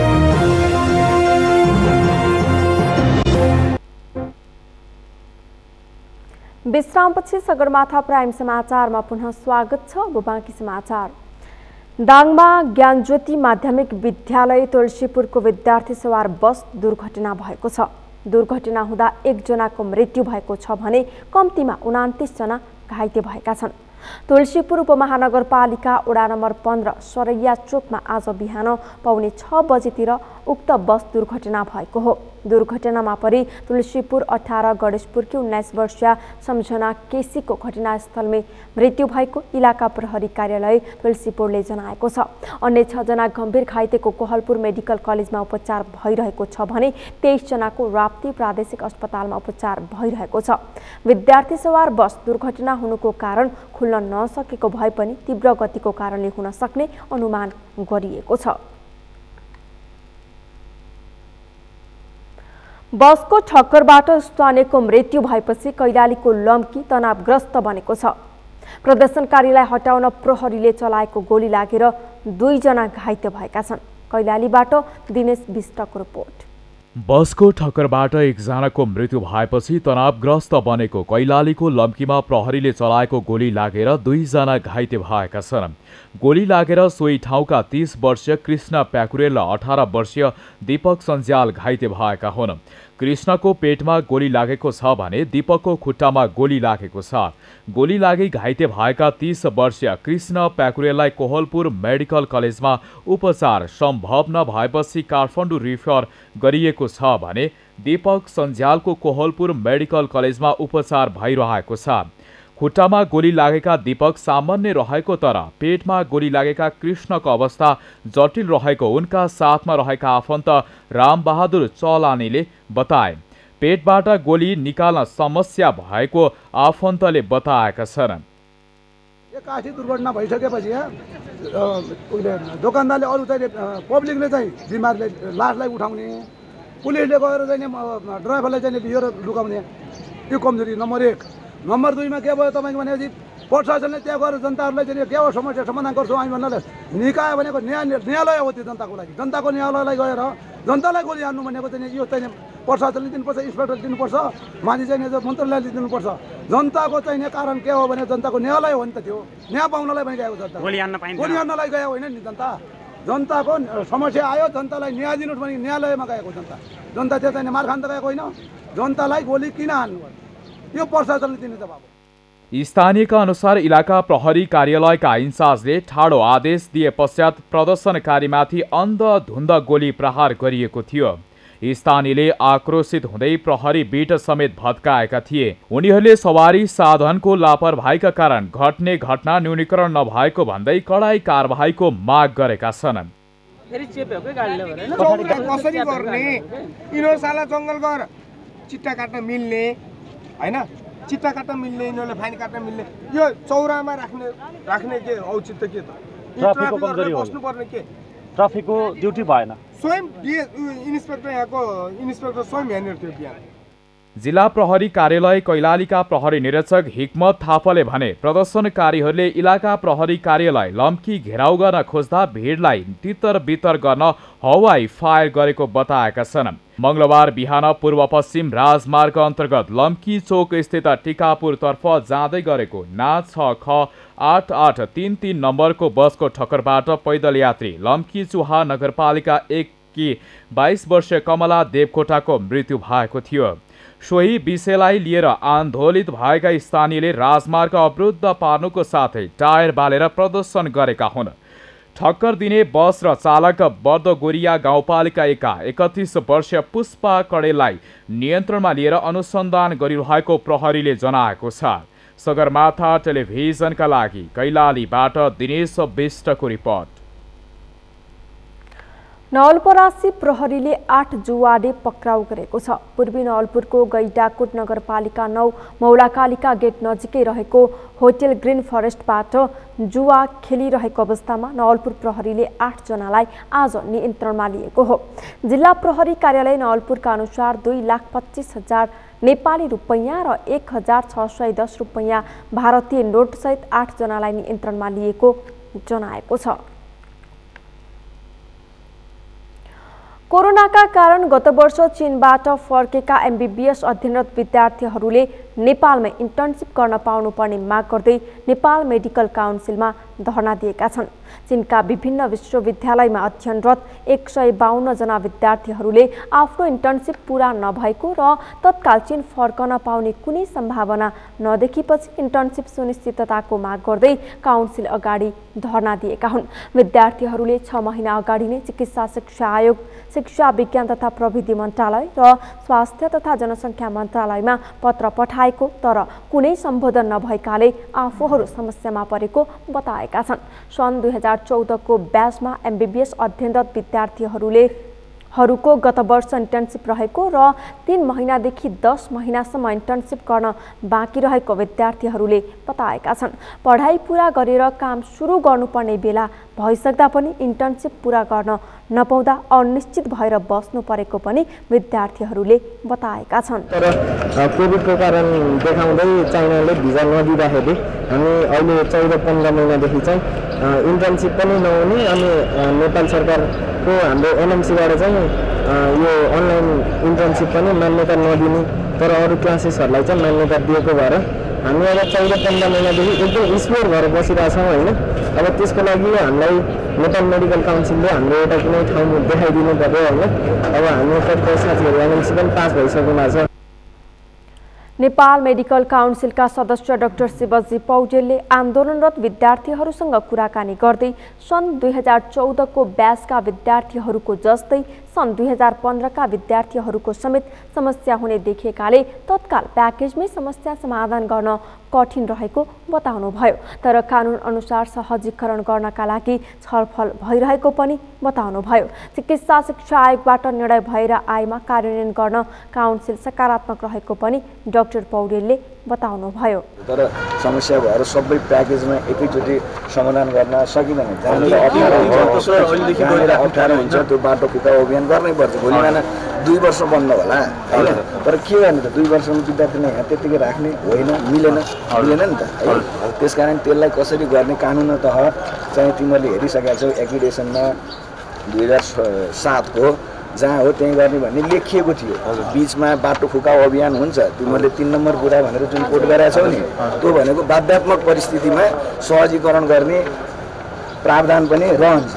विश्रामपछि सगरमाथा प्राइम समाचारमा पुनः स्वागत छ। अब बाँकी समाचार। दाङमा ज्ञानज्योति माध्यमिक विद्यालय तुलसीपुरको विद्यार्थी सवार बस दुर्घटना भएको छ। दुर्घटना हुँदा 1 जनाको मृत्यु भएको छ भने कम्तीमा 29 जना घाइते भएका छन्। तुलसीपुर उपमहानगरपालिका वडा नम्बर 15 सरैया चोकमा आज बिहान पौने 6 बजेतिर उक्त बस दुर्घटना भएको हो। दुर्घटनामा परि तुलसीपुर 18 गणेशपुरकी 19 वर्षीय सम्झना केसीको घटनास्थलमै मृत्यु भएको इलाका प्रहरी कार्यालय तुलसीपुरले जनाएको छ। अन्य 6 जना गम्भीर घाइतेको कोहलपुर मेडिकल कलेजमा उपचार भइरहेको छ भने 23 जनाको राप्ती प्रादेशिक अस्पतालमा उपचार भइरहेको छ। विद्यार्थी सवार बस दुर्घटना हुनुको कारण खुल्न नसकेको भए पनि तीव्र गतिको कारणले हुन सक्ने अनुमान गरिएको छ। बसको ठक्करबाट स्थानीयको मृत्यु भएपछि कैलालीको लम्की तनावग्रस्त बनेको छ। प्रदर्शनकारीलाई हटाउन प्रहरीले चलाएको गोली लागेर 2 जना घाइते भएका छन्। कैलालीबाट दिनेश विष्टको रिपोर्ट। बसको ठक्करबाट 1 जनाको मृत्यु भएपछि तनावग्रस्त बनेको कैलालीको लम्कीमा प्रहरीले चलाएको गोली लागेर 2 जना घाइते भएका छन्। गोली लागेर सोही ठाउँका 30 वर्षीय कृष्ण प्याकुरेल र 18 वर्षीय दीपक सञ्जाल घाइते भएका हुन्। कृष्णको पेटमा गोली लागेको छ भने दीपकको खुट्टामा गोली लागेको छ। गोली लागि घाइते भएका 30 वर्षीय कृष्ण प्याकुरेललाई कोहलपुर मेडिकल कलेजमा उपचार सम्भव नभएपछि काठमाडौँ रिफर गरिएको छ भने दीपक सञ्जालको कोहलपुर मेडिकल कलेजमा उपचार भइरहेको छ। खुट्टामा गोली लागेका दीपक सामान्य रहेको तर पेटमा गोली लागेका कृष्णको अवस्था जटिल रहेको उनका साथमा रहेका आफन्त रामबहादुर चौलानीले बताए। पेटबाट गोली निकाल्न समस्या भएको आफन्तले बताएका छन्। काठी दुर्घटना भइसकेपछि दोकानदारले अरू चाहिँ पब्लिकले चाहिँ बिमारले लासलाई उठाउने, पुलिसले गएर चाहिँ ड्राइभरलाई चाहिँ बिहेर लुकाउने, यो कमजोरी नम्बर 1। नम्बर 2 मा के भयो तपाईँको भनेपछि प्रशासनले त्यहाँ गएर जनताहरूलाई चाहिँ के हो समस्या समाधान गर्छौँ हामी भन्नाले निकाय भनेको न्यायालय हो। त्यो जनताको लागि जनताको न्यायालयलाई गएर जनतालाई गोली हान्नु भनेको चाहिँ यो चाहिँ प्रशासनले दिनुपर्छ, इन्सपेक्टरले दिनुपर्छ, माथि चाहिँ मन्त्रालयले दिनुपर्छ। जनताको चाहिने कारण के हो भने जनताको न्यायालय हो नि त। त्यो न्याय पाउनलाई पनि गएको जनता गोली हान्नलाई गएको होइन नि। जनताको समस्या आयो, जनतालाई न्याय दिनुहोस् भने न्यायालयमा गएको जनता त्यो चाहिँ मार खान त गएको होइन। जनतालाई गोली किन हान्नु यो प्रशासनले दिने जवाब हो। स्थानीयका अनुसार इलाका प्रहरी कार्यालयका इन्चार्जले ठाडो आदेश दिए पश्चात प्रदर्शनकारीमाथि अन्धधुन्ध गोली प्रहार गरिएको थियो। स्थानीयले आक्रोशित हुँदै प्रहरी बीट समेत भत्काएका थिए। उनीहरूले सवारी साधनको लापरवाहीका कारण घट्ने घटना न्यूनीकरण नभएको भन्दै कडाई कारबाहीको माग गरेका छन्। कसरी गर्ने इनोसाला जङ्गल गएर चिट्टा काट्न मिल्ने हैन, चिट्टा काट्न मिल्ने, यिनीहरूले फाइन काट्न मिल्ने, यो चौरामा राख्ने के औचित्य के त? ट्राफिकको कमजोरी हो, बस्नुपर्ने के ट्राफिकको ड्युटी भएन। स्वयं इन्सपेक्टर यहाँको इन्सपेक्टर स्वयं यहाँनिर थियो बिहान। जिल्ला प्रहरी कार्यालय कैलालीका प्रहरी निरीक्षक हिक्मत थापाले भने प्रदर्शनकारीहरूले इलाका प्रहरी कार्यालय लम्की घेराउ गर्न खोज्दा भिडलाई तितर बितर गर्न हवाई फायर गरेको बताएका छन्। मंगलबार बिहान पूर्व पश्चिम राजमार्ग अन्तर्गत लम्की चोक स्थित टिकापुरतर्फ जाँदै गरेको ना 6ख 8833 नम्बरको बसको ठक्करबाट पैदल यात्री लम्की चुहा नगरपालिका 1 की 22 वर्षीय कमला देवकोटाको मृत्यु भएको थियो। सोही विषयलाई लिएर आन्दोलित भएका स्थानीयले राजमार्ग अवरुद्ध पार्नुको साथै टायर बालेर प्रदर्शन गरेका हुन्। ठक्कर दिने बस र चालक बर्दगोरिया गाउँपालिका 31 वर्षीय पुष्पा कडेललाई नियन्त्रणमा लिएर अनुसन्धान गरिरहेको प्रहरीले जनाएको छ। सगरमाथा टेलिभिजनका लागि कैलालीबाट दिनेश विष्टको रिपोर्ट। नवलपरासी प्रहरीले 8 जुवाडे पक्राउ गरेको छ। पूर्वी नवलपुरको गैडाकोट नगरपालिका 9 मौलाकालिका गेट नजिकै रहेको होटल ग्रीन फरेस्टबाट जुवा खेलिरहेको अवस्थामा नवलपुर प्रहरीले 8 जनालाई आज नियन्त्रणमा लिएको हो। जिल्ला प्रहरी कार्यालय नवलपुरका अनुसार 2,25,000 नेपाली रुपैयाँ र 1,610 रुपैयाँ भारतीय नोटसहित 8 जनालाई नियन्त्रणमा लिएको जनाएको छ। कोरोनाका कारण गत वर्ष चीनबाट फर्केका एमबीबीएस अध्ययनरत विद्यार्थीहरूले नेपालमै इन्टर्नशिप गर्न पाउनुपर्ने माग गर्दै नेपाल मेडिकल काउन्सिलमा धरना दिएका छन्। चीनका विभिन्न विश्वविद्यालयमा अध्ययनरत 152 जना विद्यार्थीहरूले आफ्नो इन्टर्नसिप पूरा नभएको र तत्काल चीन फर्कन पाउने कुनै सम्भावना नदेखिपछि इन्टर्नसिप सुनिश्चितताको माग गर्दै काउन्सिल अगाडि धरना दिएका हुन्। विद्यार्थीहरूले 6 महिना अगाडि नै चिकित्सा शिक्षा आयोग, शिक्षा विज्ञान तथा प्रविधि मन्त्रालय र स्वास्थ्य तथा जनसङ्ख्या मन्त्रालयमा पत्र पठाएको तर कुनै सम्बोधन नभएकाले आफूहरू समस्यामा परेको बताएका छन्। सन् 2014 को ब्याचमा MBBS अध्ययनरत विद्यार्थीहरूको गत वर्ष इन्टर्नसिप रहेको र 3 महिनादेखि 10 महिनासम्म इन्टर्नसिप गर्न बाँकी रहेको विद्यार्थीहरूले बताएका छन्। पढाइ पूरा गरेर काम सुरु गर्नुपर्ने बेला भइसक्दा पनि इन्टर्नसिप पूरा गर्न नपाउँदा अनिश्चित भएर बस्नु परेको पनि विद्यार्थीहरूले बताएका छन्। तर कोभिडको कारण देखाउँदै चाइनाले भिजा नदिँदाखेरि हामी अहिले 14-15 महिनादेखि चाहिँ इन्टर्नसिप पनि नहुने अनि नेपाल सरकारको हाम्रो NMCबाट चाहिँ यो अनलाइन इन्टर्नसिप पनि मान्यता नदिने तर अरू क्लासेसहरूलाई चाहिँ मान्यता दिएको भएर हामी अब 14-15 महिनादेखि एकदम स्पोर भएर बसिरहेछौँ होइन। अब त्यसको लागि हामीलाई नेपाल मेडिकल काउन्सिलले हाम्रो एउटा कुनै ठाउँ देखाइदिनु पर्यो होइन। अब हाम्रो कतिपय साथीहरू NMC पनि पास भइसक्नु भएको छ। नेपाल मेडिकल काउन्सिलका सदस्य डाक्टर शिवजी पौडेलले आन्दोलनरत विद्यार्थीहरूसँग कुराकानी गर्दै सन् 2014 को ब्याचका विद्यार्थीहरूको जस्तै सन् 2015 का विद्यार्थीहरूको समेत समस्या हुने देखिएकाले तत्काल प्याकेजमै समस्या समाधान गर्न कठिन रहेको बताउनुभयो। तर कानुन अनुसार सहजीकरण गर्नका लागि छलफल भइरहेको पनि बताउनुभयो। चिकित्सा शिक्षा आयोगबाट निर्णय भएर आएमा कार्यान्वयन गर्न काउन्सिल सकारात्मक रहेको पनि डाक्टर पौडेलले बताउनुभयो। तर समस्या भएर सबै प्याकेजमा एकैचोटि समाधान गर्न सकिँदैन। अप्ठ्यारो हुन्छ त्यो बाटो खुट्टा अभियान गर्नै पर्छ। भोलि बिहान 2 वर्ष बन्द होला होइन। तर के गर्ने त 2 वर्षमा विद्यार्थीलाई यहाँ त्यतिकै राख्ने होइन, मिलेन नि त है। त्यसकारण त्यसलाई कसरी गर्ने कानुन तह चाहिँ तिमीहरूले हेरिसकेका छौ एक्रिडेसनमा 2007 को जहाँ हो त्यहीँ गर्ने भन्ने लेखिएको थियो। बिचमा बाटो फुकाउ अभियान हुन्छ, तिमीहरूले 3 नम्बर कुरा भनेर जुन कोट गरेका छौ नि त्यो भनेको बाध्यात्मक परिस्थितिमा सहजीकरण गर्ने प्रावधान पनि रहन्छ।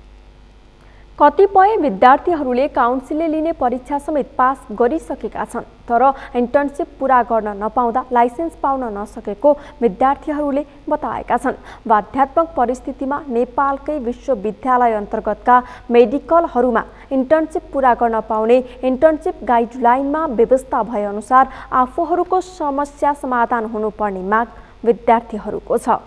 कतिपय विद्यार्थीहरूले काउन्सिलले लिने परीक्षा समेत पास गरिसकेका छन् तर इन्टर्नसिप पूरा गर्न नपाउँदा लाइसेन्स पाउन नसकेको विद्यार्थीहरूले बताएका छन्। बाध्यात्मक परिस्थितिमा नेपालकै विश्वविद्यालय अन्तर्गतका मेडिकलहरूमा इन्टर्नसिप पूरा गर्न पाउने इन्टर्नसिप गाइडलाइनमा व्यवस्था भएअनुसार आफूहरूको समस्या समाधान हुनुपर्ने माग विद्यार्थीहरूको छ।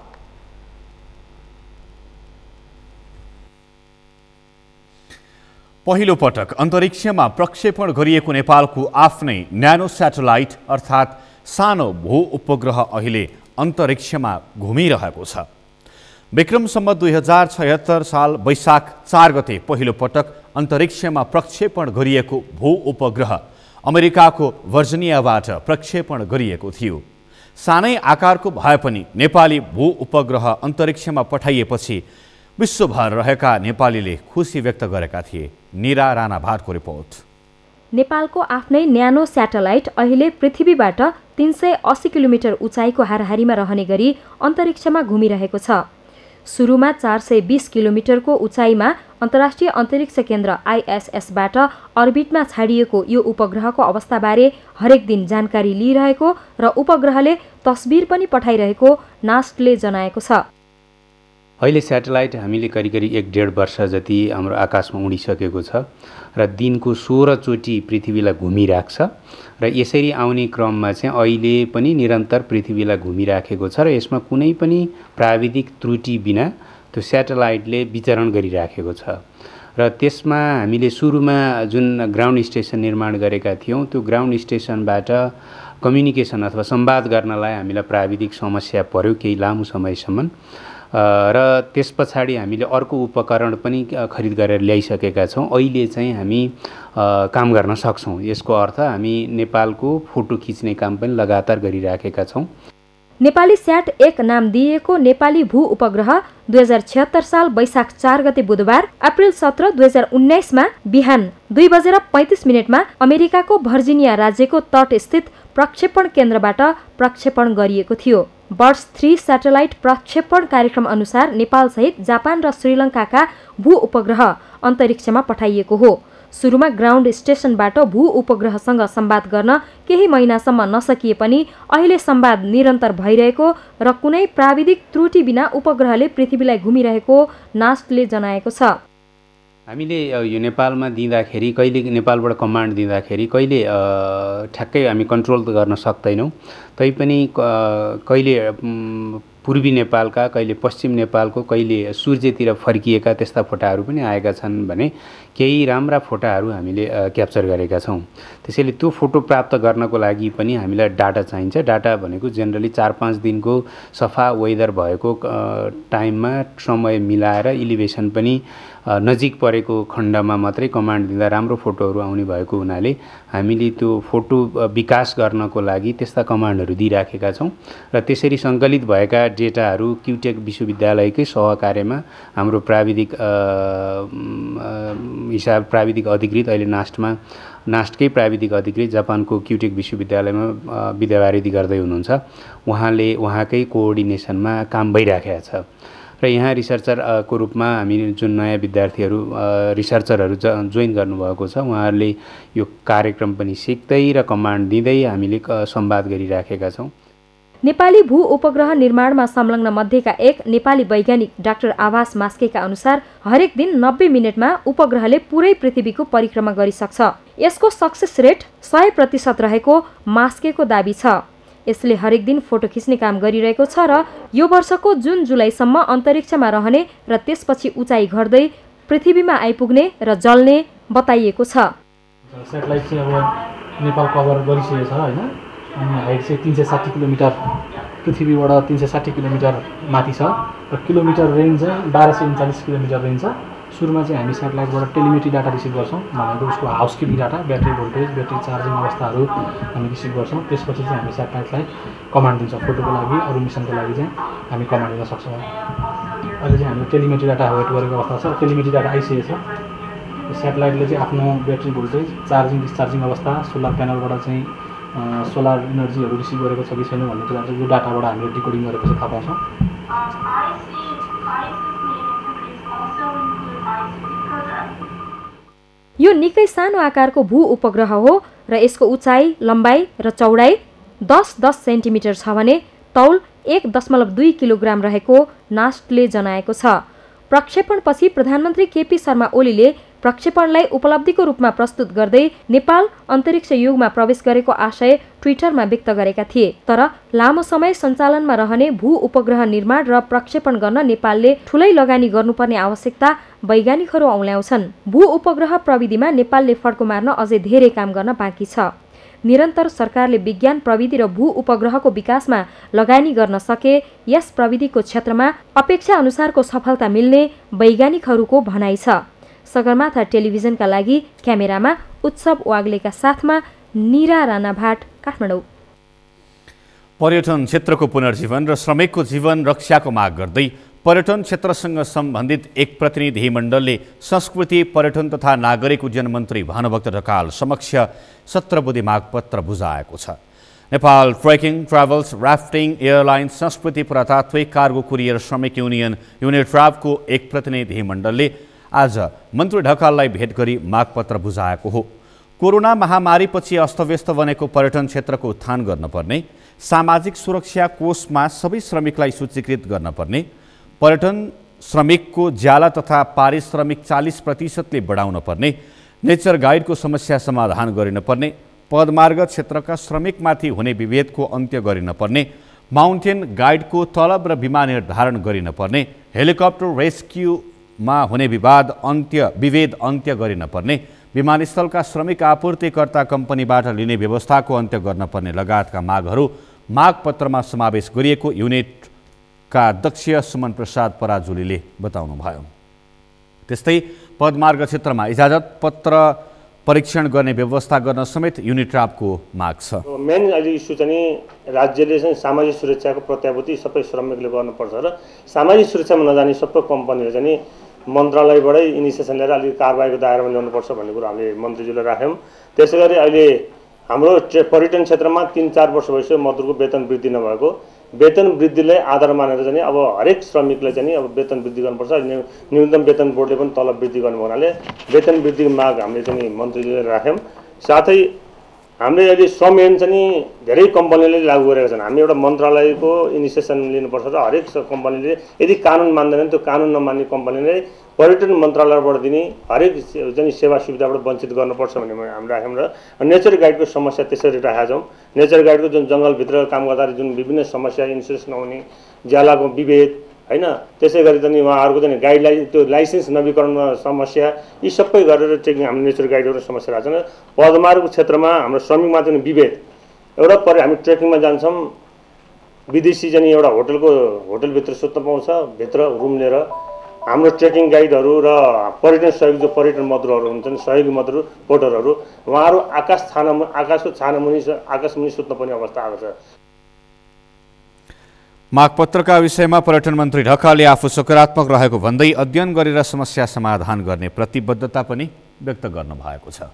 पहिलो पटक अन्तरिक्षमा प्रक्षेपण गरिएको नेपालको आफ्नै न्यानो स्याटेलाइट अर्थात् सानो भू उपग्रह अहिले अन्तरिक्षमा घुमिरहेको छ। विक्रम सम्वत 2076 साल वैशाख 4 गते पहिलो पटक अन्तरिक्षमा प्रक्षेपण गरिएको भू उपग्रह अमेरिकाको भर्जिनियाबाट प्रक्षेपण गरिएको थियो। सानै आकारको भए पनि नेपाली भू उपग्रह अन्तरिक्षमा पठाइएपछि विश्वभर रहेका नेपालीले खुसी व्यक्त गरेका थिए। निरा राणा भाटको रिपोर्ट। नेपालको आफ्नै न्यानो स्याटेलाइट अहिले पृथ्वीबाट 380 किलोमिटर उचाइको हाराहारीमा रहने गरी अन्तरिक्षमा घुमिरहेको छ। सुरुमा 420 किलोमिटरको उचाइमा अन्तर्राष्ट्रिय अन्तरिक्ष केन्द्र ISSबाट अर्बिटमा छाडिएको यो उपग्रहको अवस्थाबारे हरेक दिन जानकारी लिइरहेको र उपग्रहले तस्बिर पनि पठाइरहेको नास्टले जनाएको छ। अहिले स्याटेलाइट हामीले करिब 1.5 वर्ष जति हाम्रो आकाशमा उडिसकेको छ र दिनको 16 चोटि पृथ्वीलाई घुमिराख्छ र यसरी आउने क्रममा चाहिँ अहिले पनि निरन्तर पृथ्वीलाई घुमिराखेको छ र यसमा कुनै पनि प्राविधिक त्रुटि बिना त्यो स्याटेलाइटले विचरण गरिराखेको छ। र त्यसमा हामीले सुरुमा जुन ग्राउन्ड स्टेसन निर्माण गरेका थियौँ त्यो ग्राउन्ड स्टेसनबाट कम्युनिकेसन अथवा संवाद गर्नलाई हामीलाई प्राविधिक समस्या पर्यो केही लामो समयसम्म र त्यस पछाडि हामीले अर्को उपकरण पनि खरिद गरेर ल्याइसकेका छौँ। अहिले चाहिँ हामी काम गर्न सक्छौँ। यसको अर्थ हामी नेपालको फोटो खिच्ने काम पनि लगातार गरिराखेका छौँ। नेपाली स्याट 1 नाम दिएको नेपाली भू उपग्रह 2076 साल वैशाख 4 गते बुधबार अप्रिल 17 2019 मा बिहान 2:35 मा अमेरिकाको भर्जिनिया राज्यको तटस्थित प्रक्षेपण केन्द्रबाट प्रक्षेपण गरिएको थियो। बर्ड्स 3 स्याटेलाइट प्रक्षेपण कार्यक्रम अनुसार नेपालसहित जापान र श्रीलङ्काका भू उपग्रह अन्तरिक्षमा पठाइएको हो। सुरुमा ग्राउन्ड स्टेशनबाट भू उपग्रहसँग संवाद गर्न केही महिनासम्म नसकिए पनि अहिले संवाद निरन्तर भइरहेको र कुनै प्राविधिक त्रुटि बिना उपग्रहले पृथ्वीलाई घुमिरहेको नास्टले जनाएको छ। हामीले यो नेपालमा दिँदाखेरि कहिले नेपालबाट कमान्ड दिँदाखेरि कहिले ठ्याक्कै हामी कन्ट्रोल त गर्न सक्दैनौँ, तैपनि कहिले पूर्वी नेपालका, कहिले पश्चिम नेपालको, कहिले सूर्यतिर फर्किएका त्यस्ता फोटाहरू पनि आएका छन् भने केही राम्रा फोटाहरू हामीले क्याप्चर गरेका छौँ। त्यसैले त्यो फोटो प्राप्त गर्नको लागि पनि हामीलाई डाटा चाहिन्छ। डाटा भनेको जेनरली 4-5 दिनको सफा वेदर भएको टाइममा समय मिलाएर इलिभेसन पनि नजिक परेको खण्डमा मात्रै कमान्ड दिँदा राम्रो फोटोहरू आउने भएको हुनाले हामीले त्यो फोटो विकास गर्नको लागि त्यस्ता कमान्डहरू दिइराखेका छौँ र त्यसरी सङ्कलित भएका डेटाहरू क्युटेक विश्वविद्यालयकै सहकार्यमा हाम्रो प्राविधिक प्राविधिक अधिकृत अहिले नास्टकै प्राविधिक अधिकृत जापानको क्युटेक विश्वविद्यालयमा विद्यावारिधि गर्दै हुनुहुन्छ, उहाँकै कोअर्डिनेसनमा काम भइराखेको छ र यहाँ रिसर्चरको रूपमा हामी जुन नयाँ विद्यार्थीहरू रिसर्चरहरू जोइन गर्नुभएको छ उहाँहरूले यो कार्यक्रम पनि सिक्दै र कमान्ड दिँदै हामीले संवाद गरिराखेका छौँ। नेपाली भू उपग्रह निर्माणमा संलग्न मध्येका एक नेपाली वैज्ञानिक डाक्टर आभास मास्केका अनुसार हरेक दिन 90 मिनटमा उपग्रहले पुरै पृथ्वीको परिक्रमा गरिसक्छ। यसको सक्सेस रेट 100% रहेको मास्केको दाबी छ। यसले हरेक दिन फोटो खिच्ने काम गरिरहेको छ र यो वर्षको जुन जुलाईसम्म अन्तरिक्षमा रहने र त्यसपछि उचाइ घट्दै पृथ्वीमा आइपुग्ने र जल्ने बताइएको छ। सेटेलाइट चाहिँ अब नेपाल कभर गरिसकेको छ हैन, अनि हाइट चाहिँ 360 किलोमिटर, पृथ्वीबाट 360 किलोमिटर माथि छ र किलोमिटर रेन्ज चाहिँ 1239 किलोमिटर रेन्ज छ। सुरुमा चाहिँ हामी सेटेलाइटबाट टेलिमेट्री डाटा रिसिभ गर्छौँ, भनेको उसको housekeeping data, battery voltage, battery charging अवस्थाहरू हामी रिसिभ गर्छौँ। त्यसपछि चाहिँ हामी सेटेलाइटलाई कमान्ड दिन्छौँ। फोटोको लागि अरू मिसनको लागि चाहिँ हामी कमान्ड दिन सक्छौँ। अहिले चाहिँ हामीले टेलिमेट्री डाटा वेट गरेको अवस्था छ। टेलिमेट्री डाटा आइसकेको छ। सेटेलाइटले चाहिँ आफ्नो ब्याट्री भोल्टेज, चार्जिङ डिस्चार्जिङ अवस्था, सोलर प्यानलबाट चाहिँ सोलर इनर्जीहरू रिसिभ गरेको छ कि छैन भन्ने कुरा चाहिँ यो डाटाबाट हामीले डिकोडिङ गरेपछि थाहा पाउँछौँ। यो निकै सानो आकारको भू उपग्रह हो र यसको उचाइ, लम्बाइ र चौडाइ 10-10 सेन्टिमिटर छ भने तौल 1.2 किलोग्राम रहेको नास्टले जनाएको छ। प्रक्षेपणपछि प्रधानमन्त्री केपी शर्मा ओलीले प्रक्षेपणलाई उपलब्धिको रूपमा प्रस्तुत गर्दै नेपाल अन्तरिक्ष युगमा प्रवेश गरेको आशय ट्विटरमा व्यक्त गरेका थिए। तर लामो समय सञ्चालनमा रहने भू उपग्रह निर्माण र प्रक्षेपण गर्न नेपालले ठूलै लगानी गर्नुपर्ने आवश्यकता वैज्ञानिकहरू औल्याउँछन्। भू उपग्रह प्रविधिमा नेपालले फड्को मार्न अझै धेरै काम गर्न बाँकी छ। निरन्तर सरकारले विज्ञान प्रविधि र भू उपग्रहको विकासमा लगानी गर्न सके यस प्रविधिको क्षेत्रमा अपेक्षा अनुसारको सफलता मिल्ने वैज्ञानिकहरूको भनाइ छ। सगरमाथा टेलिभिजनका लागि क्यामेरामा उत्सव वाग्लेका साथमा निरा राणा भाट, काठमाडौँ। पर्यटन क्षेत्रको पुनर्जीवन र श्रमिकको जीवन रक्षाको माग गर्दै पर्यटन क्षेत्रसँग सम्बन्धित एक प्रतिनिधि मण्डलले संस्कृति, पर्यटन तथा नागरिक उड्डयन मन्त्री भानुभक्त ढकाल समक्ष 17 बुँदे मागपत्र बुझाएको छ। Nepal trekking, travels, rafting, airline, संस्कृति, पुरातात्विक, कार्गो कुरियर श्रमिक युनियन युनिट्राभको एक प्रतिनिधि मण्डलले आज मन्त्री ढकाललाई भेट गरी मागपत्र बुझाएको हो। कोरोना महामारीपछि अस्तव्यस्त बनेको पर्यटन क्षेत्रको उत्थान गर्नुपर्ने, सामाजिक सुरक्षा कोषमा सबै श्रमिकलाई सूचीकृत गर्नुपर्ने, पर्यटन श्रमिकको ज्याला तथा पारिश्रमिक 40% बढाउन पर्ने, नेचर गाइडको समस्या समाधान गरिनुपर्ने, पदमार्ग क्षेत्रका श्रमिकमाथि हुने विभेदको अन्त्य गरिनुपर्ने, माउन्टेन गाइडको तलब र बिमा निर्धारण गरिनुपर्ने, हेलिकप्टर रेस्क्युमा हुने विभेद अन्त्य गरिनुपर्ने, विमानस्थलका श्रमिक आपूर्तिकर्ता कम्पनीबाट लिने व्यवस्थाको अन्त्य गर्नुपर्ने लगायतका मागहरू मागपत्रमा समावेश गरिएको युनिटका अध्यक्ष सुमन प्रसाद पराजुलीले बताउनुभयो। त्यस्तै पदमार्ग क्षेत्रमा इजाजत पत्र परीक्षण गर्ने व्यवस्था गर्न समेत युनिट्राभको माग छ। मेन अहिले इस्यु चाहिँ राज्यले चाहिँ सामाजिक सुरक्षाको प्रत्याभूति सबै श्रमिकले गर्नुपर्छ र सामाजिक सुरक्षामा नजाने सबै कम्पनीले चाहिँ मन्त्रालयबाटै इनिसिएसन लिएर अलिक कारबाहीको दायरामा ल्याउनुपर्छ भन्ने कुरा हामीले मन्त्रीज्यूले राख्यौँ। त्यसै गरी अहिले हाम्रो पर्यटन क्षेत्रमा 3-4 वर्ष भइसक्यो मजदुरको वेतन वृद्धि नभएको, वेतन वृद्धिलाई आधार मानेर चाहिँ अब हरेक श्रमिकलाई चाहिँ अब वेतन वृद्धि गर्नुपर्छ। न्यूनतम वेतन बोर्डले पनि तलब वृद्धि गर्नु हुनाले वेतन वृद्धिको माग हामीले चाहिँ मन्त्रीले राख्यौँ। साथै हामीले अहिले श्रम ऐन चाहिँ धेरै कम्पनीले लागू गरेका छन्। हामी एउटा मन्त्रालयको इनिसिएसन लिनुपर्छ र हरेक कम्पनीले यदि कानुन मान्दैनन् त्यो कानुन नमान्ने कम्पनीले पर्यटन मन्त्रालयबाट दिने हरेक चाहिँ सेवा सुविधाबाट वञ्चित गर्नुपर्छ भन्ने हामी राख्यौँ। र नेचर गाइडको समस्या त्यसरी राखेका छौँ। नेचर गाइडको जुन जङ्गलभित्र काम गर्दा जुन विभिन्न समस्या इन्सुरेन्स नहुने, ज्यालाको विभेद हैन, त्यसै गरी चाहिँ उहाँहरूको चाहिँ गाइडलाई त्यो लाइसेन्स नवीकरणमा समस्या, यी सबै गरेर चाहिँ हामी नेचर गाइडहरू समस्या राख्छौँ। पदमार्गको क्षेत्रमा हाम्रो श्रमिकमा चाहिँ विभेद एउटा हामी ट्रेकिङमा जान्छौँ, विदेशी चाहिँ एउटा होटलभित्र सुत्न पाउँछ, भित्र रुम लिएर हाम्रो ट्रेकिङ गाइडहरू र पर्यटन सहयोगी जो पर्यटन मजदुरहरू हुन्छन्, सहयोगी मजदुर पोर्टरहरू, उहाँहरू आकाशको आकाशमुनि सुत्न पर्ने अवस्था आएको छ। मागपत्रका विषयमा पर्यटन मन्त्री ढकालले आफू सकारात्मक रहेको भन्दै अध्ययन गरेर समस्या समाधान गर्ने प्रतिबद्धता पनि व्यक्त गर्नु भएको छ।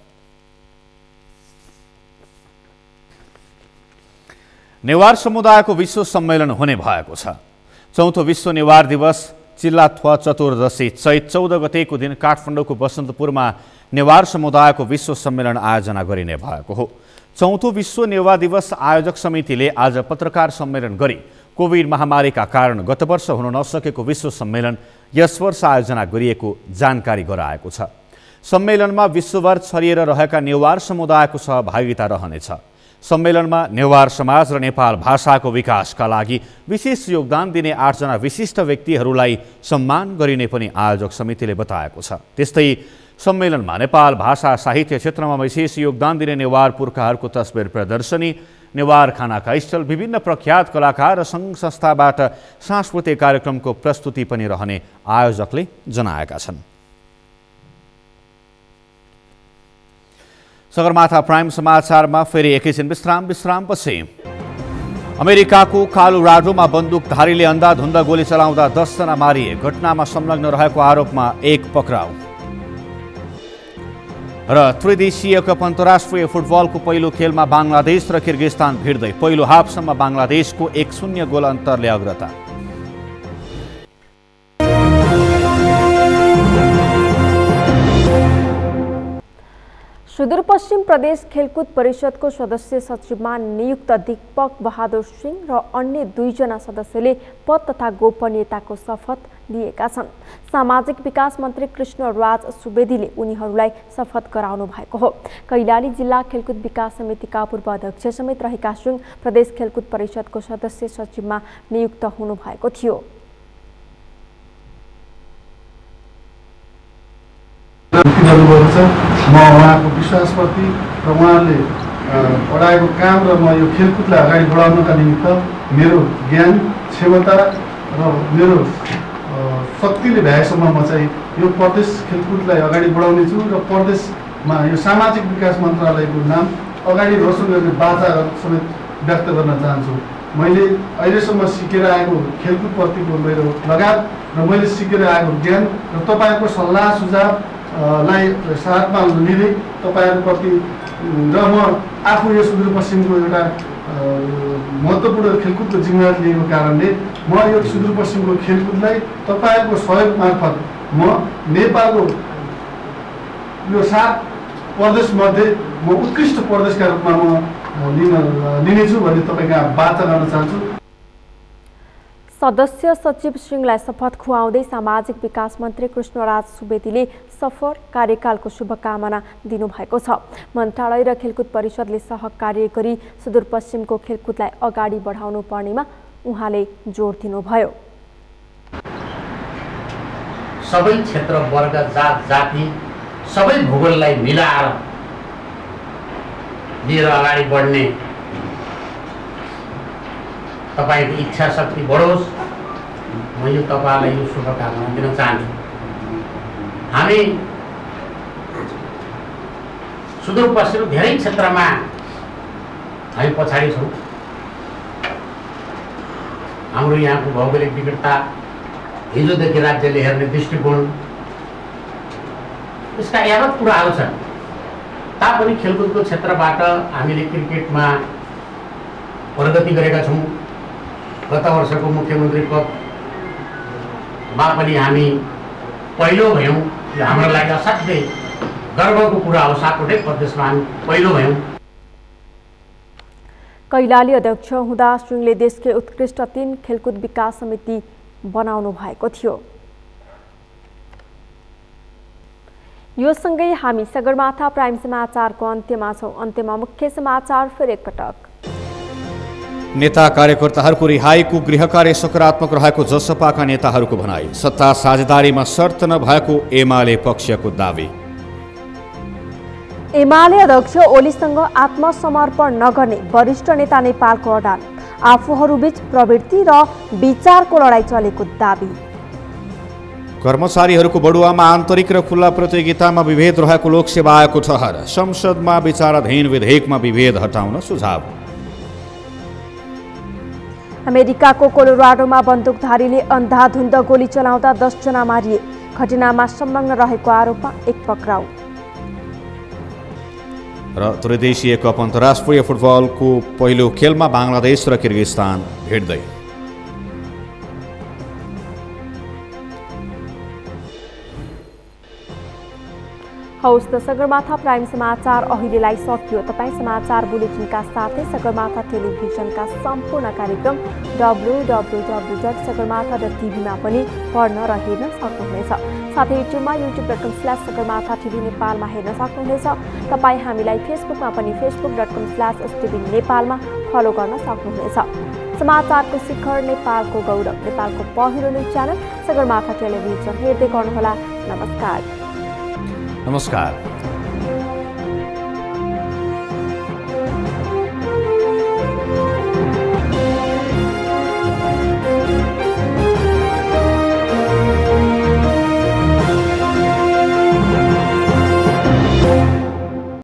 नेवार समुदायको विश्व सम्मेलन हुने भएको छ। चौथो विश्व नेवार दिवस चिल्लाथुवा चतुर्दशी चैत 14 गतेको दिन काठमाडौँको बसन्तपुरमा नेवार समुदायको विश्व सम्मेलन आयोजना गरिने भएको हो। चौथो विश्व नेवार दिवस आयोजक समितिले आज पत्रकार सम्मेलन गरी कोभिड महामारीका कारण गत वर्ष हुन नसकेको विश्व सम्मेलन यस वर्ष आयोजना गरिएको जानकारी गराएको छ। सम्मेलनमा विश्वभर छरिएर रहेका नेवार समुदायको सहभागिता रहनेछ। सम्मेलनमा नेवार समाज र नेपाल भाषाको विकासका लागि विशेष योगदान दिने 8 जना विशिष्ट व्यक्तिहरूलाई सम्मान गरिने पनि आयोजक समितिले बताएको छ। त्यस्तै सम्मेलनमा नेपाल भाषा साहित्य क्षेत्रमा विशेष योगदान दिने नेवार पुर्खाहरूको तस्बिर प्रदर्शनी, नेवार खानाका स्टल, विभिन्न प्रख्यात कलाकार र सङ्घ संस्थाबाट सांस्कृतिक कार्यक्रमको प्रस्तुति पनि रहने आयोजकले जनाएका छन्। सगरमाथा प्राइम समाचारमा फेरि एकैछिन विश्रामपछि अमेरिकाको कोलोराडोमा बन्दुकधारीले अन्धाधुन्द गोली चलाउँदा 10 जना मारिए। घटनामा संलग्न रहेको आरोपमा 1 पक्राउ। र त्रिदेशीय कप अन्तर्राष्ट्रिय फुटबलको पहिलो खेलमा बङ्गलादेश र किर्गिस्तान भिड्दै पहिलो हाफसम्म बङ्गलादेशको 1-0 गोल अन्तरले अग्रता। सुदूरपश्चिम प्रदेश खेलकुद परिषदको सदस्य सचिवमा नियुक्त दीपक बहादुर सिंह र अन्य 2 जना सदस्यले पद तथा गोपनीयताको शपथ लिएका छन्। सामाजिक विकास मन्त्री कृष्णराज सुवेदीले उनीहरूलाई शपथ गराउनु भएको हो। कैलाली जिल्ला खेलकुद विकास समितिका पूर्व अध्यक्ष समेत रहेका सिंह प्रदेश खेलकुद परिषदको सदस्य सचिवमा नियुक्त हुनुभएको थियो। म उहाँको विश्वासप्रति र उहाँले बढाएको काम र म यो खेलकुदलाई अगाडि बढाउनका निमित्त मेरो ज्ञान, क्षमता र मेरो शक्तिले भ्याएसम्म म चाहिँ यो प्रदेश खेलकुदलाई अगाडि बढाउने छु र प्रदेशमा यो सामाजिक विकास मन्त्रालयको नाम अगाडि रोशन गर्ने बाचा समेत व्यक्त गर्न चाहन्छु। मैले अहिलेसम्म सिकेर आएको खेलकुदप्रतिको मेरो लगाव र मैले सिकेर आएको ज्ञान र तपाईँको सल्लाह सुझाव लाई साथमा लिँदै तपाईँहरूप्रति र म आफू यो सुदूरपश्चिमको एउटा महत्त्वपूर्ण खेलकुदको जिम्मेवारी लिएको कारणले म यो सुदूरपश्चिमको खेलकुदलाई तपाईँहरूको सहयोग मार्फत म नेपालको यो 7 प्रदेशमध्ये म उत्कृष्ट प्रदेशका रूपमा म लिनेछु भन्ने तपाईँका वाचा गर्न चाहन्छु। सदस्य सचिव सिंहलाई शपथ खुवाउँदै सामाजिक विकास मन्त्री कृष्णराज सुवेदीले सफल कार्यकालको शुभकामना दिनुभएको छ। मन्त्रालय र खेलकुद परिषदले सहकार्य गरी सुदूरपश्चिमको खेलकुदलाई अगाडि बढाउनु पर्नेमा उहाँले जोड दिनुभयो। सबै क्षेत्र, वर्ग, जात, जाति, सबै भूगोललाई मिलाएर लिएर अगाडि बढ्ने तपाईको इच्छा शक्ति बढोस्। म यो तपाईलाई यो शुभकामना दिन चाहन्छु। हामी सुदूरपश्चिम धेरै क्षेत्रमा हामी पछाडि छौँ। हाम्रो यहाँको भौगोलिक विविधता, हिजोदेखि राज्यले हेर्ने दृष्टिकोण, यसका यावत कुराहरू छन्। तापनि खेलकुदको क्षेत्रबाट हामीले क्रिकेटमा प्रगति गरेका छौँ, गत वर्षको मुख्यमन्त्री पदमा पनि हामी पहिलो भयौँ। यो हाम्रो लागि असाध्यै गर्वको कुरा हो। 7वटै प्रदेशमा हामी पहिलो भयौँ। कैलाली अध्यक्ष हुँदा श्रीले देशकै उत्कृष्ट 3 खेलकुद विकास समिति बनाउनु भएको थियो। यो सँगै हामी सगरमाथा प्राइम समाचारको अन्त्यमा छौँ। अन्त्यमा मुख्य समाचार फेरि एकपटक। नेता कार्यकर्ताहरूको रिहाईको गृह कार्य सकारात्मक रहेको जसपाका नेताहरूको भनाई। सत्ता साझेदारीमा शर्त नभएको एमाले पक्षको दावी। एमाले अध्यक्ष ओलीसँग आत्मसमर्पण नगर्ने वरिष्ठ नेता नेपालको अडान। आफूहरूबीच प्रवृत्ति र विचारको लडाईँ चलेको दावी। कर्मचारीहरूको बढुवामा आन्तरिक र खुल्ला प्रतियोगितामा विभेद रहेको लोकसेवा आयोगको ठहर। संसदमा विचाराधीन विधेयकमा विभेद हटाउन सुझाव। अमेरिकाको कोलोराडोमा बन्दुकधारीले अन्धाधुन्द गोली चलाउँदा 10 जना मारिए। घटनामा संलग्न रहेको आरोपमा 1 पक्राउ। र त्रिदेशीय कप अन्तर्राष्ट्रिय फुटबलको पहिलो खेलमा बङ्गलादेश र किर्गिस्तान भिड्दै। हौस् त सगरमाथा प्राइम समाचार अहिलेलाई सकियो। तपाईँ समाचार बुलेटिनका साथै सगरमाथा टेलिभिजनका सम्पूर्ण कार्यक्रम www.sagarmatha.tv मा पनि पढ्न र हेर्न सक्नुहुनेछ। साथै युट्युबमा youtube.com/sagarmatha.tv नेपालमा हेर्न सक्नुहुनेछ। तपाईँ हामीलाई फेसबुकमा पनि facebook.com/stv नेपालमा फलो गर्न सक्नुहुनेछ। समाचारको शिखर नेपालको गौरव नेपालको पहिलो न्युज च्यानल सगरमाथा टेलिभिजन हेर्दै गर्नुहोला। नमस्कार। नमस्कार।